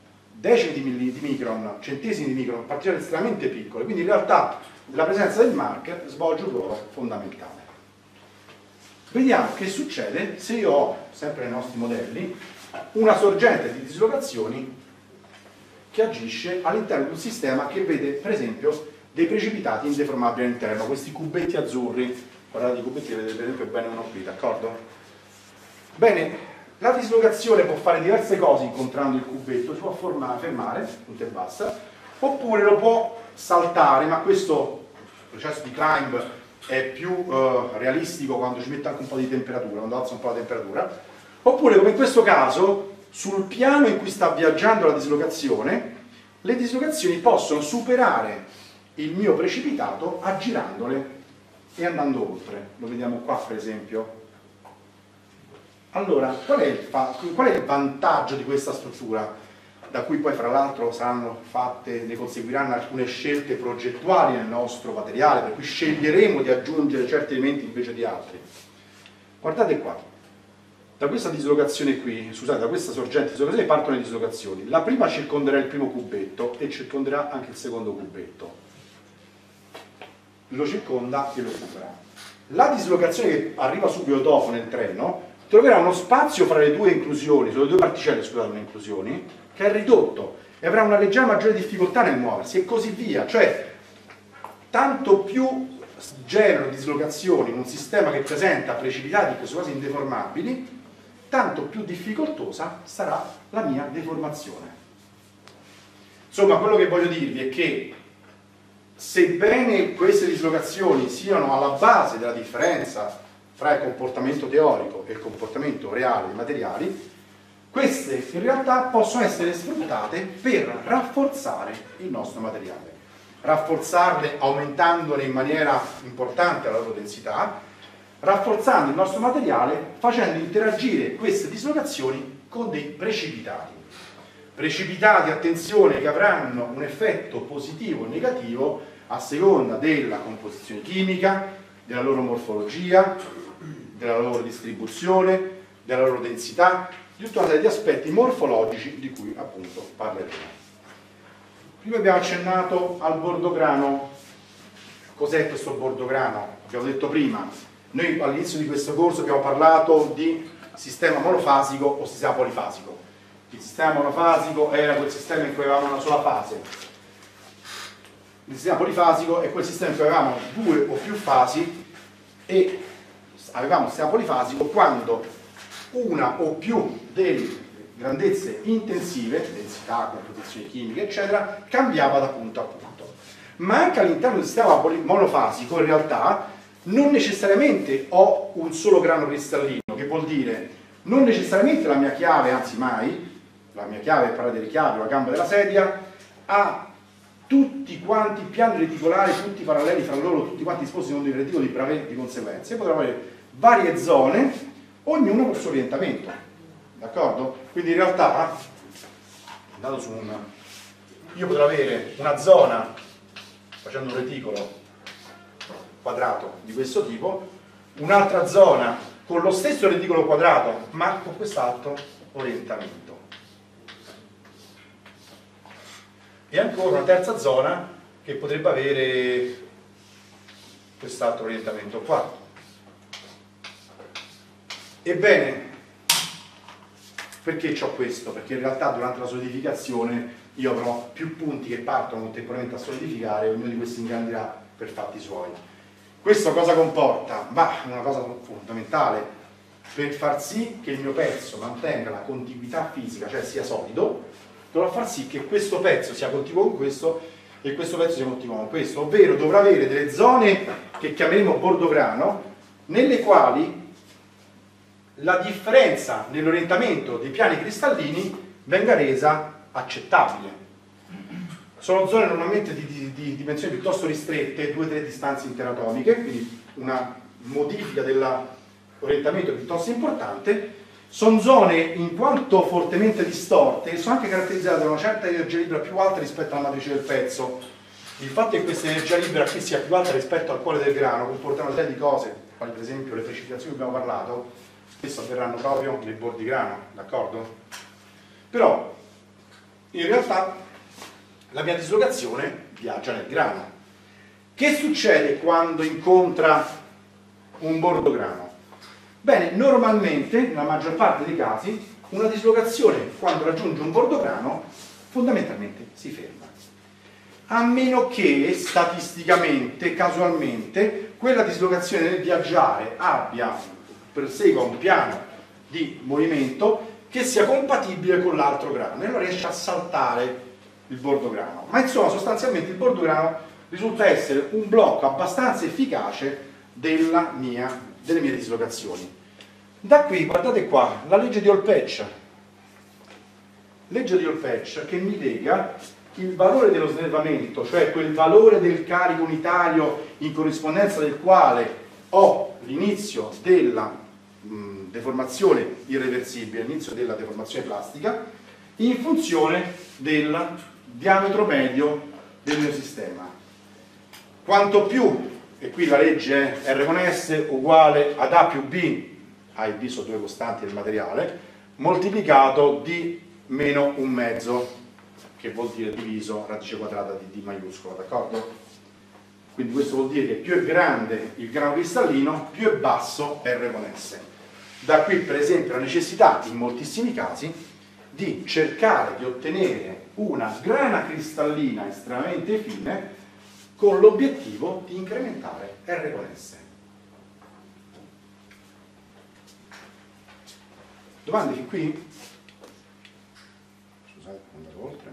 decimi di micron, centesimi di micron, particelle estremamente piccole, quindi in realtà la presenza del marker svolge un ruolo fondamentale. Vediamo che succede se io ho, sempre nei nostri modelli, una sorgente di dislocazioni che agisce all'interno di un sistema che vede, per esempio, dei precipitati indeformabili all'interno, questi cubetti azzurri. Guardate i cubetti, vedete per esempio bene uno qui, d'accordo? Bene, la dislocazione può fare diverse cose incontrando il cubetto, si può fermare, punta e basta, oppure lo può saltare, ma questo processo di climb è più realistico quando ci mette anche un po' di temperatura, quando alza un po' la temperatura, oppure come in questo caso, sul piano in cui sta viaggiando la dislocazione, le dislocazioni possono superare il mio precipitato aggirandole e andando oltre. Lo vediamo qua per esempio. Allora, qual è il vantaggio di questa struttura? Da cui poi fra l'altro ne conseguiranno alcune scelte progettuali nel nostro materiale, per cui sceglieremo di aggiungere certi elementi invece di altri. Guardate qua, da questa dislocazione qui, scusate, da questa sorgente di dislocazione partono le dislocazioni. La prima circonderà il primo cubetto e circonderà anche il secondo cubetto. Lo circonda e lo supera. La dislocazione che arriva subito dopo nel treno troverà uno spazio fra le due inclusioni, sulle due particelle, scusate, le inclusioni, che è ridotto e avrà una leggera maggiore difficoltà nel muoversi e così via. Cioè, tanto più genero dislocazioni in un sistema che presenta precipitati che sono quasi indeformabili, tanto più difficoltosa sarà la mia deformazione. Insomma, quello che voglio dirvi è che sebbene queste dislocazioni siano alla base della differenza fra il comportamento teorico e il comportamento reale dei materiali, queste in realtà possono essere sfruttate per rafforzare il nostro materiale, rafforzarle aumentandone in maniera importante la loro densità, rafforzando il nostro materiale facendo interagire queste dislocazioni con dei precipitati. Precipitati, attenzione, che avranno un effetto positivo o negativo a seconda della composizione chimica, della loro morfologia, della loro distribuzione, della loro densità, di tutta una serie di aspetti morfologici di cui appunto parleremo. Prima abbiamo accennato al bordograno. Cos'è questo bordograno? Abbiamo detto prima, noi all'inizio di questo corso abbiamo parlato di sistema monofasico o sistema polifasico. Il sistema monofasico era quel sistema in cui avevamo una sola fase. Il sistema polifasico è quel sistema in cui avevamo due o più fasi e avevamo un sistema polifasico quando una o più delle grandezze intensive, densità, composizioni chimiche, eccetera, cambiava da punto a punto. Ma anche all'interno del sistema monofasico, in realtà, non necessariamente ho un solo grano cristallino, che vuol dire non necessariamente la mia chiave, anzi mai, la mia chiave, per parlare delle chiavi, la gamba della sedia, ha tutti quanti i piani reticolari, tutti paralleli fra loro, tutti quanti disposti secondo il reticolo di Bravais di conseguenze. Potremmo avere varie zone, ognuno con il suo orientamento, d'accordo? Quindi in realtà, andato su io potrò avere una zona, facendo un reticolo quadrato di questo tipo, un'altra zona con lo stesso reticolo quadrato, ma con quest'altro orientamento. E ancora una terza zona che potrebbe avere quest'altro orientamento qua. Ebbene, perché ho questo? Perché in realtà durante la solidificazione io avrò più punti che partono contemporaneamente a solidificare e ognuno di questi ingrandirà per fatti suoi. Questo cosa comporta? Ma una cosa fondamentale, per far sì che il mio pezzo mantenga la contiguità fisica, cioè sia solido, dovrà far sì che questo pezzo sia contiguo con questo e questo pezzo sia contiguo con questo, ovvero dovrà avere delle zone che chiameremo bordograno, nelle quali la differenza nell'orientamento dei piani cristallini venga resa accettabile. Sono zone normalmente di dimensioni piuttosto ristrette, 2-3 distanze interatomiche, quindi una modifica dell'orientamento piuttosto importante. Sono zone, in quanto fortemente distorte, sono anche caratterizzate da una certa energia libera più alta rispetto alla matrice del pezzo. Il fatto che questa energia libera qui sia più alta rispetto al cuore del grano comporta una serie di cose, quali per esempio le precipitazioni di cui abbiamo parlato, spesso avverranno proprio nei bordi grano, d'accordo? Però in realtà la mia dislocazione viaggia nel grano. Che succede quando incontra un bordograno? Bene, normalmente, nella maggior parte dei casi, una dislocazione quando raggiunge un bordograno fondamentalmente si ferma. A meno che statisticamente, casualmente, quella dislocazione nel viaggiare persegua un piano di movimento che sia compatibile con l'altro grano e allora riesce a saltare il bordograno. Ma insomma, sostanzialmente il bordograno risulta essere un blocco abbastanza efficace delle mie dislocazioni. Da qui, guardate qua, la legge di Hall-Petch. Legge di Hall-Petch che mi lega il valore dello snervamento, cioè quel valore del carico unitario in corrispondenza del quale ho l'inizio della deformazione irreversibile, l'inizio della deformazione plastica, in funzione del diametro medio del mio sistema. Quanto più, e qui la legge è R con S uguale ad A più B, A e B sono due costanti del materiale, moltiplicato di meno un mezzo, che vuol dire diviso radice quadrata di D maiuscola, d'accordo? Quindi questo vuol dire che più è grande il grano cristallino, più è basso R con S. Da qui per esempio la necessità, in moltissimi casi, di cercare di ottenere una grana cristallina estremamente fine con l'obiettivo di incrementare R con S. Domande fin qui? Scusate, andato oltre.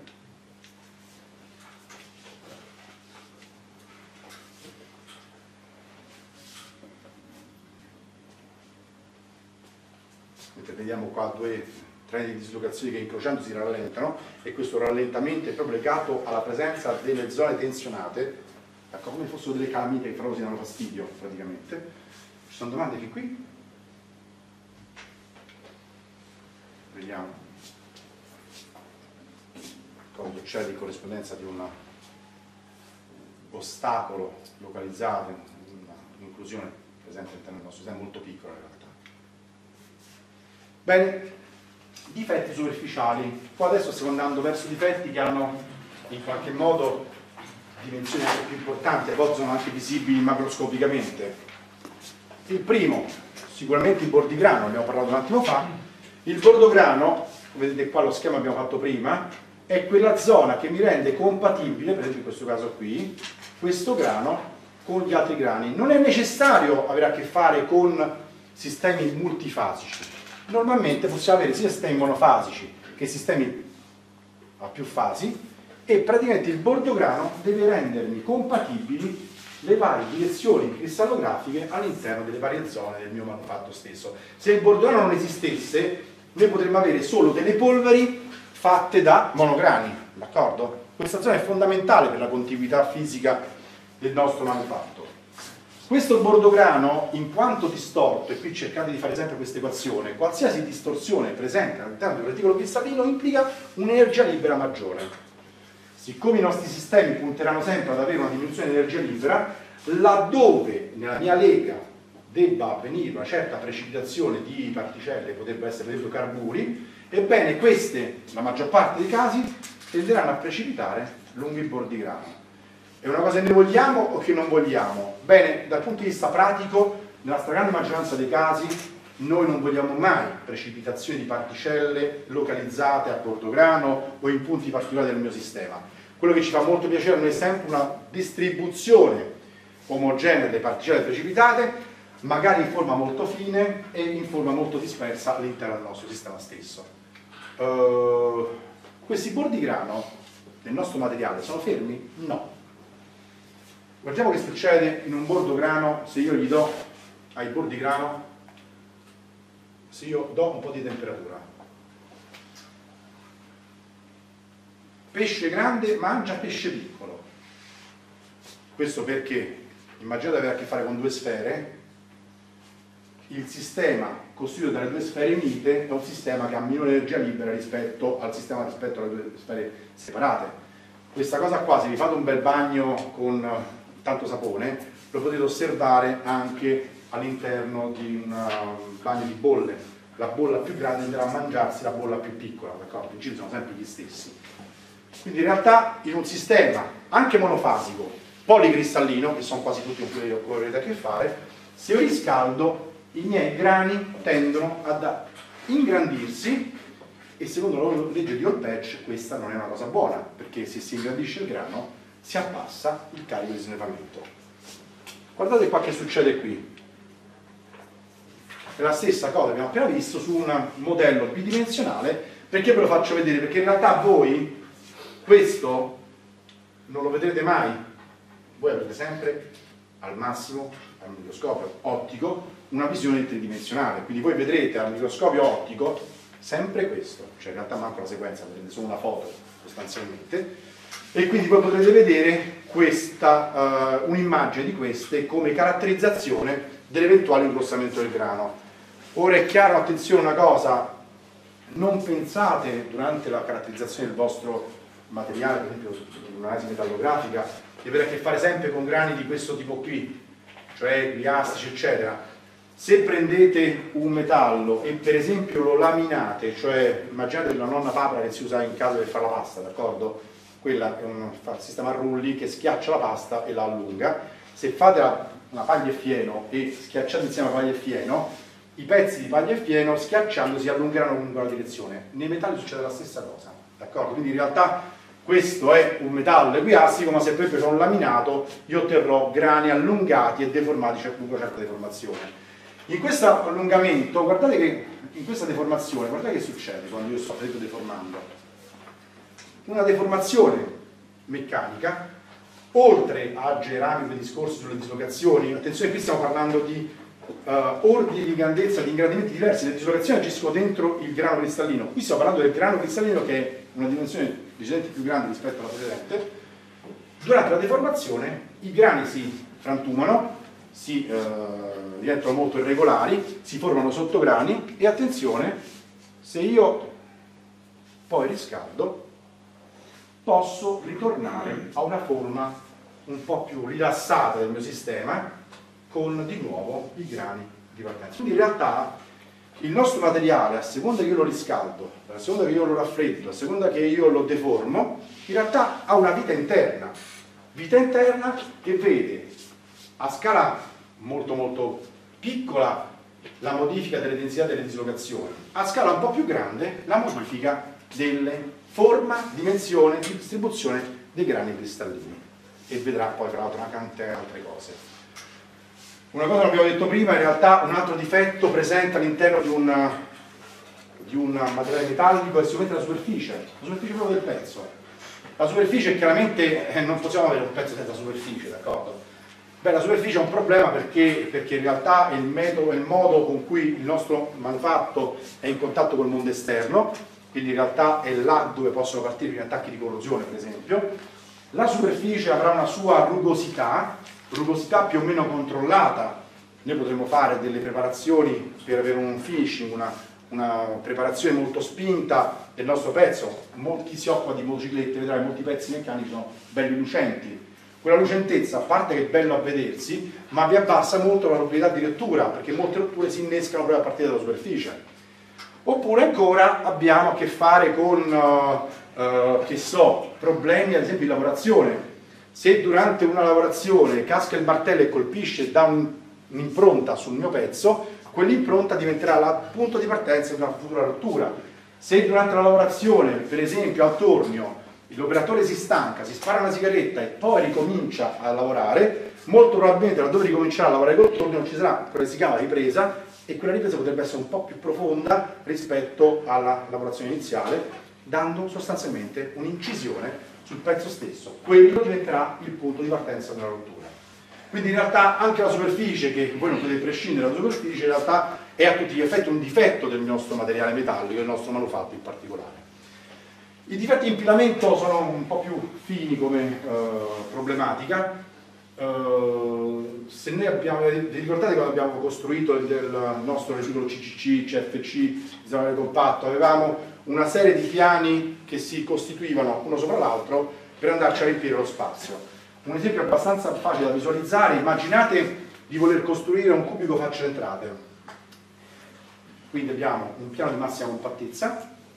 Mentre vediamo qua due treni di dislocazione che incrociando si rallentano, e questo rallentamento è proprio legato alla presenza delle zone tensionate, come fossero delle calamite che fra loro si danno fastidio praticamente. Ci sono domande fin qui? Vediamo cosa succede in corrispondenza di un ostacolo localizzato, un'inclusione presente all'interno del nostro sistema molto piccola in realtà. Bene, difetti superficiali. Qua adesso stiamo andando verso difetti che hanno in qualche modo dimensioni anche più importanti, a volte sono anche visibili macroscopicamente. Il primo, sicuramente il bordigrano, abbiamo parlato un attimo fa. Il bordograno, vedete qua lo schema che abbiamo fatto prima, è quella zona che mi rende compatibile, per esempio in questo caso qui, questo grano con gli altri grani. Non è necessario avere a che fare con sistemi multifasici. Normalmente possiamo avere sia sistemi monofasici che sistemi a più fasi, e praticamente il bordograno deve rendermi compatibili le varie direzioni cristallografiche all'interno delle varie zone del mio manufatto stesso. Se il bordograno non esistesse, noi potremmo avere solo delle polveri fatte da monograni, d'accordo? Questa zona è fondamentale per la contiguità fisica del nostro manufatto. Questo bordograno, in quanto distorto, e qui cercate di fare sempre questa equazione, qualsiasi distorsione presente all'interno del reticolo cristallino implica un'energia libera maggiore. Siccome i nostri sistemi punteranno sempre ad avere una diminuzione di energia libera, laddove nella mia lega debba avvenire una certa precipitazione di particelle, potrebbero essere per esempio carburi, ebbene queste, la maggior parte dei casi, tenderanno a precipitare lungo il bordigrano. È una cosa che noi vogliamo o che non vogliamo? Bene, dal punto di vista pratico, nella stragrande maggioranza dei casi, noi non vogliamo mai precipitazioni di particelle localizzate a bordograno o in punti particolari del mio sistema. Quello che ci fa molto piacere a noi è sempre una distribuzione omogenea delle particelle precipitate, magari in forma molto fine e in forma molto dispersa all'interno del nostro sistema stesso. Questi bordigrano del nostro materiale sono fermi? No. Guardiamo che succede in un bordograno se io gli do ai bordigrano, se io do un po' di temperatura. Pesce grande mangia pesce piccolo. Questo perché, immaginate di avere a che fare con due sfere, il sistema costituito dalle due sfere unite è un sistema che ha minore energia libera rispetto alle due sfere separate. Questa cosa qua, se vi fate un bel bagno con tanto sapone, lo potete osservare anche all'interno di un bagno di bolle. La bolla più grande andrà a mangiarsi la bolla più piccola, d'accordo? I principi sono sempre gli stessi. Quindi in realtà in un sistema anche monofasico, policristallino, che sono quasi tutti con cui avrete a che fare, se io riscaldo i miei grani tendono ad ingrandirsi e secondo la legge di Hall-Petch questa non è una cosa buona, perché se si ingrandisce il grano si abbassa il carico di snellamento. Guardate qua che succede qui. È la stessa cosa che abbiamo appena visto su un modello bidimensionale. Perché ve lo faccio vedere? Perché in realtà voi questo non lo vedrete mai, voi avrete sempre al massimo al microscopio ottico una visione tridimensionale, quindi voi vedrete al microscopio ottico sempre questo, cioè in realtà manca la sequenza, vedrete solo una foto sostanzialmente, e quindi voi potrete vedere questa un'immagine di queste come caratterizzazione dell'eventuale ingrossamento del grano. Ora è chiaro, attenzione, una cosa: non pensate durante la caratterizzazione del vostro materiale, per esempio in un'analisi metallografica, di avere a che fare sempre con grani di questo tipo qui, cioè gliastici eccetera. Se prendete un metallo e per esempio lo laminate, cioè immaginate la nonna papera che si usa in casa per fare la pasta, d'accordo? Quella è un sistema a rulli che schiaccia la pasta e la allunga. Se fate una paglia e fieno e schiacciate insieme la paglia e fieno, i pezzi di paglia e fieno schiacciando si allungheranno lungo la direzione. Nei metalli succede la stessa cosa, d'accordo? Quindi in realtà questo è un metallo equiassico, ma se per esempio sono laminato io otterrò grani allungati e deformati, cioè lungo certa deformazione. In questo allungamento, guardate che in questa deformazione, guardate che succede quando io sto deformando. Una deformazione meccanica, oltre a generare quei discorsi sulle dislocazioni, attenzione, qui stiamo parlando di ordini di grandezza, di ingrandimenti diversi. Le dislocazioni agiscono dentro il grano cristallino, qui stiamo parlando del grano cristallino che è una dimensione decisamente più grande rispetto alla precedente. Durante la deformazione i grani si frantumano, diventano molto irregolari, si formano sottograni e attenzione, se io poi riscaldo posso ritornare a una forma un po' più rilassata del mio sistema con di nuovo i grani di partenza. Quindi in realtà il nostro materiale, a seconda che io lo riscaldo, a seconda che io lo raffreddo, a seconda che io lo deformo, in realtà ha una vita interna che vede a scala molto molto piccola la modifica delle densità delle dislocazioni, a scala un po' più grande la modifica delle forma, dimensione e distribuzione dei grani cristallini, e vedrà poi tra l'altro una quantità di altre cose. Una cosa che abbiamo detto prima, in realtà un altro difetto presente all'interno di un materiale metallico è sicuramente la superficie proprio del pezzo. La superficie chiaramente non possiamo avere un pezzo senza superficie, d'accordo? Beh, la superficie è un problema perché in realtà è il modo con cui il nostro manufatto è in contatto col mondo esterno, quindi in realtà è là dove possono partire gli attacchi di corrosione, per esempio. La superficie avrà una sua rugosità più o meno controllata. Noi potremo fare delle preparazioni per avere un finishing, una preparazione molto spinta del nostro pezzo. Chi si occupa di motociclette vedrà che molti pezzi meccanici sono belli lucenti. Quella lucentezza, a parte che è bello a vedersi, ma vi abbassa molto la probabilità di rottura, perché molte rotture si innescano proprio a partire dalla superficie. Oppure ancora abbiamo a che fare con problemi ad esempio di lavorazione. Se durante una lavorazione casca il martello e colpisce e dà un'impronta sul mio pezzo, quell'impronta diventerà il punto di partenza di una futura rottura. Se durante la lavorazione, per esempio al tornio, l'operatore si stanca, si spara una sigaretta e poi ricomincia a lavorare, molto probabilmente laddove ricomincerà a lavorare col tornio non ci sarà quella che si chiama ripresa, e quella ripresa potrebbe essere un po' più profonda rispetto alla lavorazione iniziale, dando sostanzialmente un'incisione sul pezzo stesso. Quello diventerà il punto di partenza della rottura. Quindi in realtà anche la superficie, che voi non potete prescindere dalla superficie, in realtà è a tutti gli effetti un difetto del nostro materiale metallico, del nostro manufatto in particolare. I difetti di impilamento sono un po' più fini come problematica. Se noi vi ricordate quando abbiamo costruito il nostro reticolo CCC, CFC, disarmare compatto, avevamo una serie di piani che si costituivano uno sopra l'altro per andarci a riempire lo spazio. Un esempio abbastanza facile da visualizzare: immaginate di voler costruire un cubico facce entrate. Quindi abbiamo un piano di massima compattezza,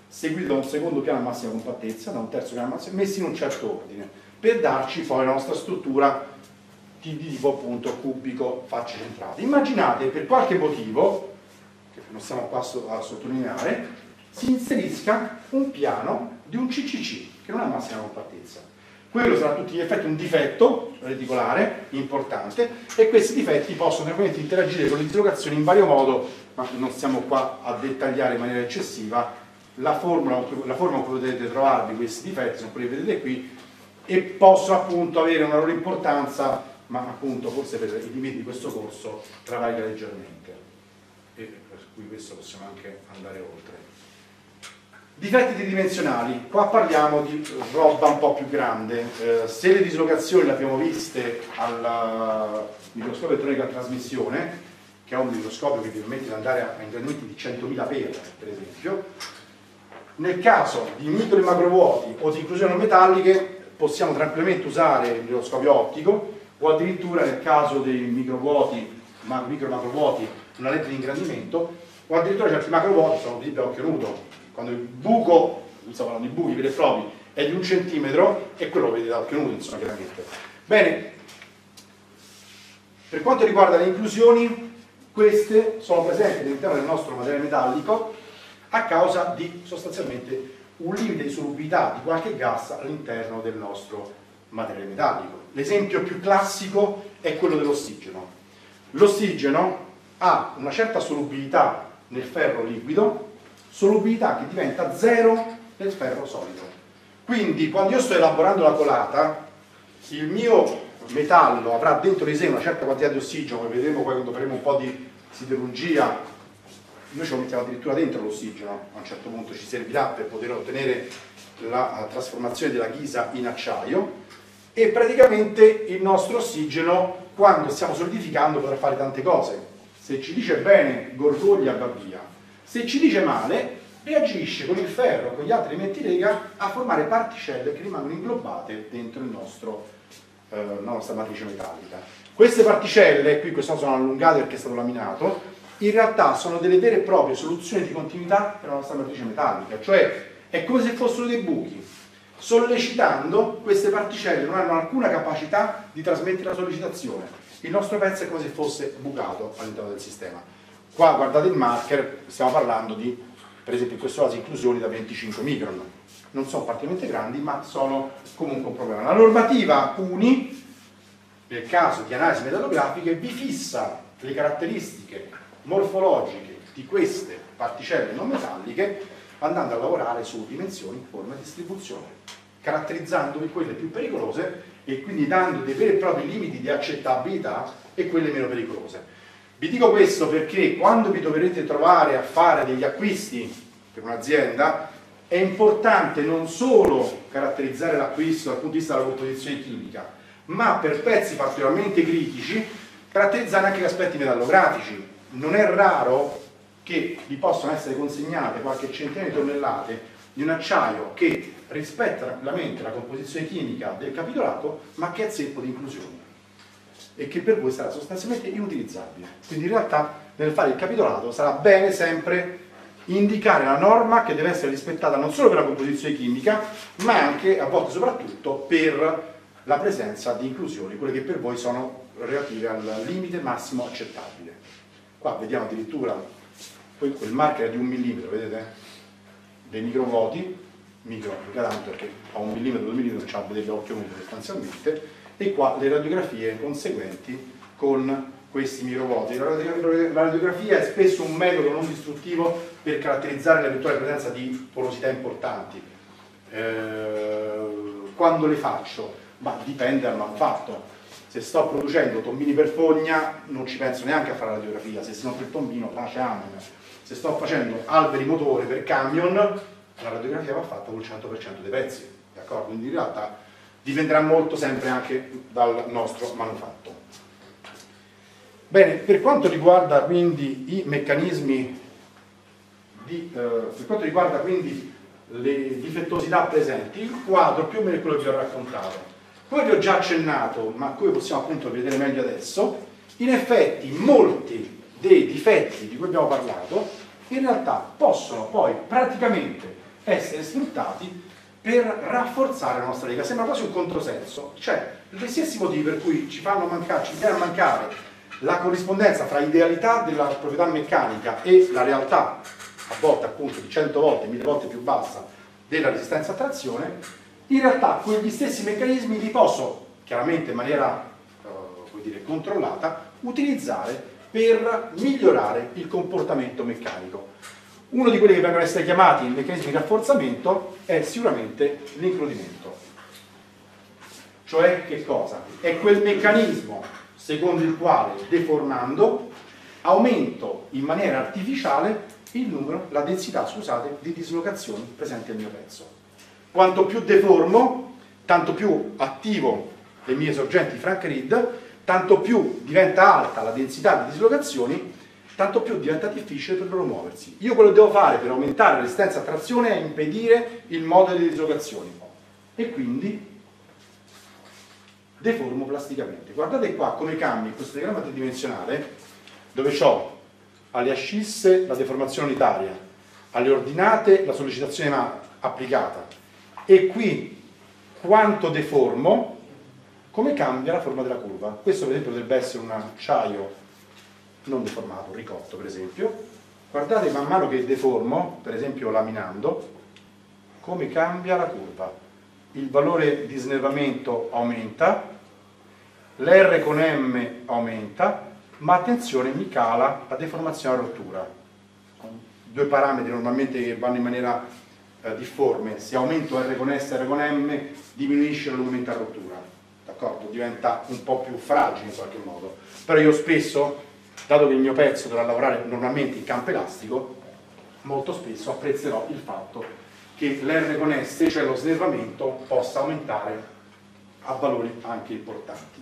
seguiti da un secondo piano a massima compattezza, da un terzo piano a massima, messi in un certo ordine, per darci poi la nostra struttura di tipo appunto cubico facce centrate. Immaginate per qualche motivo, che non stiamo qua a sottolineare, si inserisca un piano di un CCC che non ha massima compattezza. Quello sarà a tutti gli effetti un difetto reticolare importante, e questi difetti possono ovviamente interagire con le dislocazioni in vario modo, ma non stiamo qua a dettagliare in maniera eccessiva. La forma con cui potete trovarvi questi difetti sono quelli che vedete qui, e possono appunto avere una loro importanza, ma appunto forse per i limiti di questo corso travalica leggermente, e per cui questo possiamo anche andare oltre. Difetti tridimensionali, qua parliamo di roba un po' più grande. Se le dislocazioni le abbiamo viste al microscopio elettronico a trasmissione, che è un microscopio che vi permette di andare a ingrandimenti di 100.000 per esempio, nel caso di micro e macrovuoti o di inclusioni non metalliche possiamo tranquillamente usare il microscopio ottico, o addirittura nel caso dei microvuoti, micro e macrovuoti, una lente di ingrandimento, o addirittura certi macrovuoti sono visibili a occhio nudo. Quando il buco, insomma, i buchi veri e propri, è di 1 centimetro, e quello lo vedete a occhio nudo, insomma, chiaramente. Bene, per quanto riguarda le inclusioni, queste sono presenti all'interno del nostro materiale metallico a causa di sostanzialmente un limite di solubilità di qualche gas all'interno del nostro materiale metallico. L'esempio più classico è quello dell'ossigeno. L'ossigeno ha una certa solubilità nel ferro liquido, solubilità che diventa 0 nel ferro solido. Quindi quando io sto elaborando la colata, il mio metallo avrà dentro di sé una certa quantità di ossigeno, come vedremo poi quando faremo un po' di siderurgia. Noi ce lo mettiamo addirittura dentro l'ossigeno, a un certo punto ci servirà per poter ottenere la trasformazione della ghisa in acciaio, e praticamente il nostro ossigeno, quando stiamo solidificando, potrà fare tante cose. Se ci dice bene, gorgoglia, va via. Se ci dice male, reagisce con il ferro, con gli altri elementi lega, a formare particelle che rimangono inglobate dentro la nostra matrice metallica. Queste particelle, qui queste sono allungate perché è stato laminato, in realtà sono delle vere e proprie soluzioni di continuità per la nostra matrice metallica, cioè è come se fossero dei buchi. Sollecitando, queste particelle non hanno alcuna capacità di trasmettere la sollecitazione. Il nostro pezzo è come se fosse bucato all'interno del sistema. Qua guardate il marker, stiamo parlando di, per esempio in questo caso, inclusioni da 25 micron. Non sono particolarmente grandi, ma sono comunque un problema. La normativa UNI, nel caso di analisi metallografiche, vi fissa le caratteristiche morfologiche di queste particelle non metalliche, andando a lavorare su dimensioni, forma e distribuzione, caratterizzandovi quelle più pericolose e quindi dando dei veri e propri limiti di accettabilità e quelle meno pericolose. Vi dico questo perché quando vi dovrete trovare a fare degli acquisti per un'azienda, è importante non solo caratterizzare l'acquisto dal punto di vista della composizione chimica, ma per pezzi particolarmente critici caratterizzare anche gli aspetti metallografici. Non è raro che vi possono essere consegnate qualche centinaia di tonnellate di un acciaio che rispetta tranquillamente la composizione chimica del capitolato, ma che è zeppo di inclusioni e che per voi sarà sostanzialmente inutilizzabile. Quindi in realtà nel fare il capitolato sarà bene sempre indicare la norma che deve essere rispettata non solo per la composizione chimica, ma anche, a volte soprattutto, per la presenza di inclusioni, quelle che per voi sono relative al limite massimo accettabile. Qua vediamo addirittura quel marker è di 1 millimetro, vedete? Dei microvoti, micro mica tanto perché a 1 millimetro, 2 millimetri non c'ha a vedere l'occhio nudo sostanzialmente, e qua le radiografie conseguenti con questi microvoti. La radiografia è spesso un metodo non distruttivo per caratterizzare l'eventuale presenza di porosità importanti. Quando le faccio? Ma dipende dal manufatto. Se sto producendo tombini per fogna non ci penso neanche a fare la radiografia, se sono per tombino pace amen. Se sto facendo alberi motore per camion, la radiografia va fatta col 100% dei pezzi, d'accordo? Quindi in realtà dipenderà molto sempre anche dal nostro manufatto. Bene, per quanto riguarda quindi i meccanismi per quanto riguarda quindi le difettosità presenti, il quadro più o meno è quello che vi ho raccontato. Come vi ho già accennato, ma come possiamo appunto vedere meglio adesso, in effetti molti dei difetti di cui abbiamo parlato in realtà possono poi praticamente essere sfruttati per rafforzare la nostra lega. Sembra quasi un controsenso, cioè gli stessi motivi per cui ci viene a mancare la corrispondenza fra idealità della proprietà meccanica e la realtà, a volte appunto di 100 volte, 1000 volte più bassa della resistenza a trazione. In realtà quegli stessi meccanismi li posso, chiaramente in maniera come dire, controllata, utilizzare per migliorare il comportamento meccanico. Uno di quelli che vengono a essere chiamati meccanismi di rafforzamento è sicuramente l'includimento. Cioè che cosa? È quel meccanismo secondo il quale, deformando, aumento in maniera artificiale la densità, scusate, di dislocazioni presenti nel mio pezzo. Quanto più deformo, tanto più attivo le mie sorgenti Frank Read, tanto più diventa alta la densità di dislocazioni, tanto più diventa difficile per loro muoversi. Io quello che devo fare per aumentare la resistenza a trazione è impedire il modo delle dislocazioni e quindi deformo plasticamente. Guardate qua come cambia in questo diagramma tridimensionale, dove ho alle ascisse la deformazione unitaria, alle ordinate la sollecitazione applicata e qui quanto deformo, come cambia la forma della curva. Questo per esempio potrebbe essere un acciaio non deformato, ricotto per esempio. Guardate man mano che deformo, per esempio laminando, come cambia la curva. Il valore di snervamento aumenta, l'R con M aumenta, ma attenzione, mi cala la deformazione a rottura. Due parametri normalmente che vanno in maniera difforme. Se aumento R con S, R con M, diminuisce l'allungamento a rottura. D'accordo? Diventa un po' più fragile in qualche modo. Però io spesso, dato che il mio pezzo dovrà lavorare normalmente in campo elastico, molto spesso apprezzerò il fatto che l'R con S, cioè lo snervamento, possa aumentare a valori anche importanti.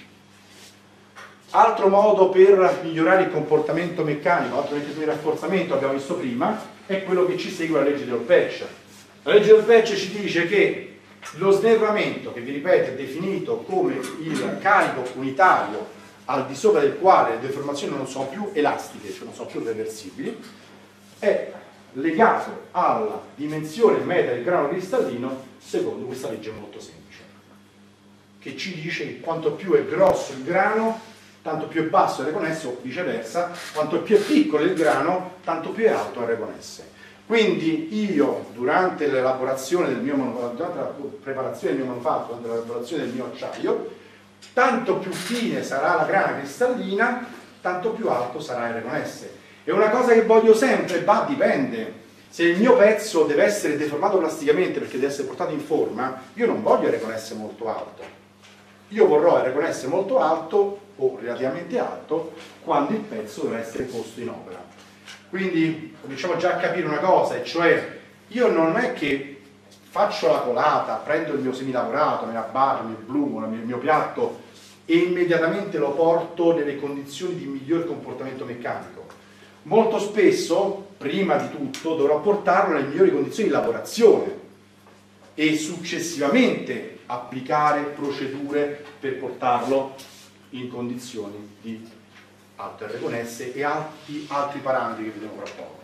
Altro modo per migliorare il comportamento meccanico, altro meccanismo di rafforzamento, abbiamo visto prima, è quello che ci segue la legge di Hall-Petch. La legge di Hall-Petch ci dice che lo snervamento, che vi ripeto è definito come il carico unitario al di sopra del quale le deformazioni non sono più elastiche, cioè non sono più reversibili, è legato alla dimensione media del grano cristallino secondo questa legge molto semplice, che ci dice che quanto più è grosso il grano, tanto più è basso R con S, o viceversa, quanto più è piccolo il grano, tanto più è alto R con S. Quindi io, durante l'elaborazione del mio manufatto, durante la preparazione del mio manufatto, durante l'elaborazione del mio acciaio, tanto più fine sarà la grana cristallina, tanto più alto sarà R con S. È una cosa che voglio sempre, dipende. Se il mio pezzo deve essere deformato plasticamente perché deve essere portato in forma, io non voglio R con S molto alto. Io vorrò R con S molto alto o relativamente alto quando il pezzo deve essere posto in opera. Quindi cominciamo già a capire una cosa, e cioè io non è che faccio la colata, prendo il mio semilavorato, la mia barra, il mio blumo, il mio piatto e immediatamente lo porto nelle condizioni di miglior comportamento meccanico. Molto spesso, prima di tutto, dovrò portarlo nelle migliori condizioni di lavorazione e successivamente applicare procedure per portarlo in condizioni di alto R con S e altri parametri che vedremo fra poco.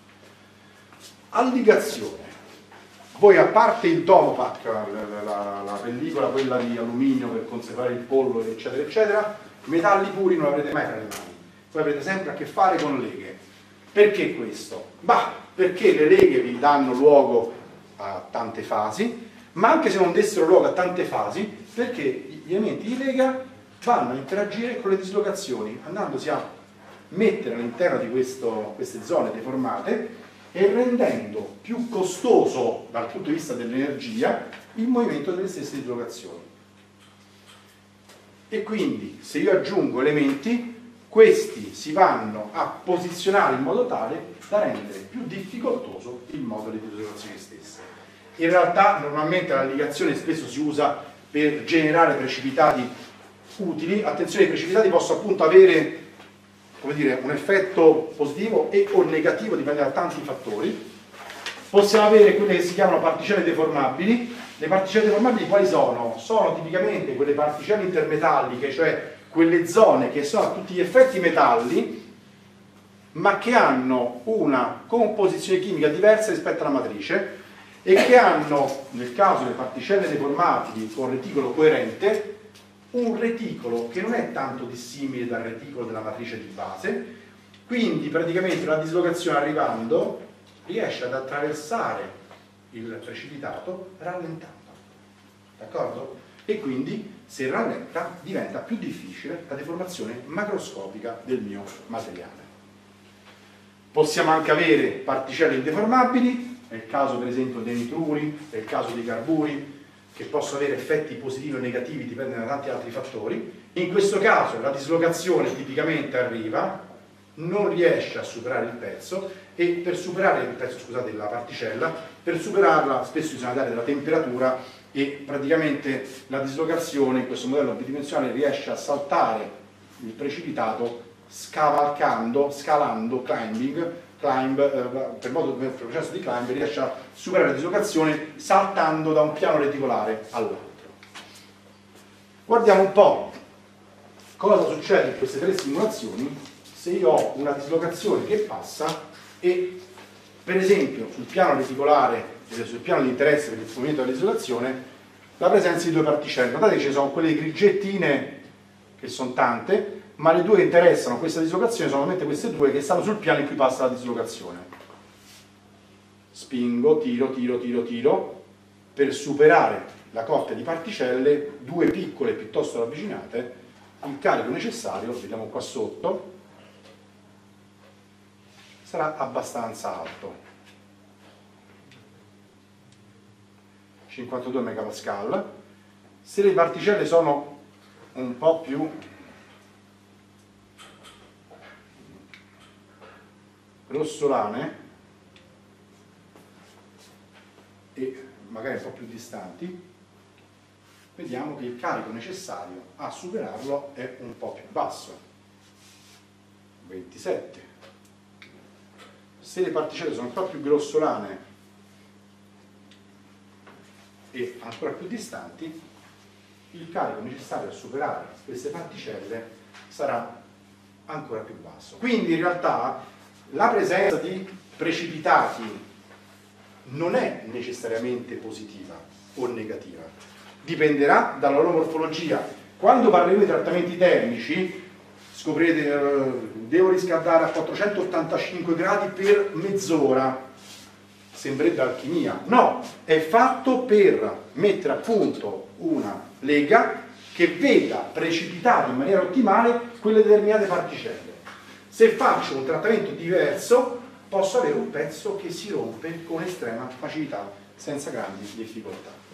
Alligazione. Voi, a parte il Domopac, la pellicola quella di alluminio per conservare il pollo eccetera eccetera, metalli puri non avrete mai tra le mani, voi avrete sempre a che fare con leghe. Perché questo? Perché le leghe vi danno luogo a tante fasi, ma anche se non dessero luogo a tante fasi, perché gli elementi di lega vanno a interagire con le dislocazioni, andandosi a mettere all'interno di queste zone deformate e rendendo più costoso dal punto di vista dell'energia il movimento delle stesse dislocazioni. E quindi se io aggiungo elementi, questi si vanno a posizionare in modo tale da rendere più difficoltoso il modo delle dislocazioni stesse. In realtà normalmente la ligazione spesso si usa per generare precipitati utili. Attenzione, i precipitati possono appunto avere, come dire, un effetto positivo e o negativo, dipende da tanti fattori. Possiamo avere quelle che si chiamano particelle deformabili. Le particelle deformabili quali sono? Sono tipicamente quelle particelle intermetalliche, cioè quelle zone che sono a tutti gli effetti metalli, ma che hanno una composizione chimica diversa rispetto alla matrice e che hanno, nel caso delle particelle deformabili con reticolo coerente, un reticolo che non è tanto dissimile dal reticolo della matrice di base, quindi praticamente la dislocazione arrivando riesce ad attraversare il precipitato rallentando, d'accordo? E quindi se rallenta diventa più difficile la deformazione macroscopica del mio materiale. Possiamo anche avere particelle indeformabili, è il caso per esempio dei nitruri, è il caso dei carburi, che possono avere effetti positivi o negativi, dipende da tanti altri fattori. In questo caso la dislocazione tipicamente arriva, non riesce a superare il pezzo e per superare il pezzo, scusate, la particella, per superarla spesso bisogna dare della temperatura e praticamente la dislocazione in questo modello bidimensionale riesce a saltare il precipitato scavalcando, scalando, per processo di climb riesce a superare la dislocazione saltando da un piano reticolare all'altro. Guardiamo un po' cosa succede in queste tre simulazioni se io ho una dislocazione che passa e per esempio sul piano reticolare sul piano di interesse per il movimento della dislocazione la presenza di due particelle. Notate che ci sono quelle grigettine che sono tante, ma le due che interessano questa dislocazione sono solamente queste due che stanno sul piano in cui passa la dislocazione. Spingo, tiro, tiro, tiro, tiro per superare la coppia di particelle, due piccole piuttosto ravvicinate, il carico necessario, vediamo qua sotto, sarà abbastanza alto. 52 megapascal. Se le particelle sono un po' più grossolane e magari un po' più distanti, vediamo che il carico necessario a superarlo è un po' più basso, 27. Se le particelle sono ancora più grossolane e ancora più distanti, il carico necessario a superare queste particelle sarà ancora più basso. Quindi in realtà la presenza di precipitati non è necessariamente positiva o negativa, dipenderà dalla loro morfologia. Quando parleremo di trattamenti termici scoprirete devo riscaldare a 485 gradi per mezz'ora. Sembrerebbe alchimia. No, è fatto per mettere a punto una lega che veda precipitate in maniera ottimale quelle determinate particelle. Se faccio un trattamento diverso, posso avere un pezzo che si rompe con estrema facilità, senza grandi difficoltà.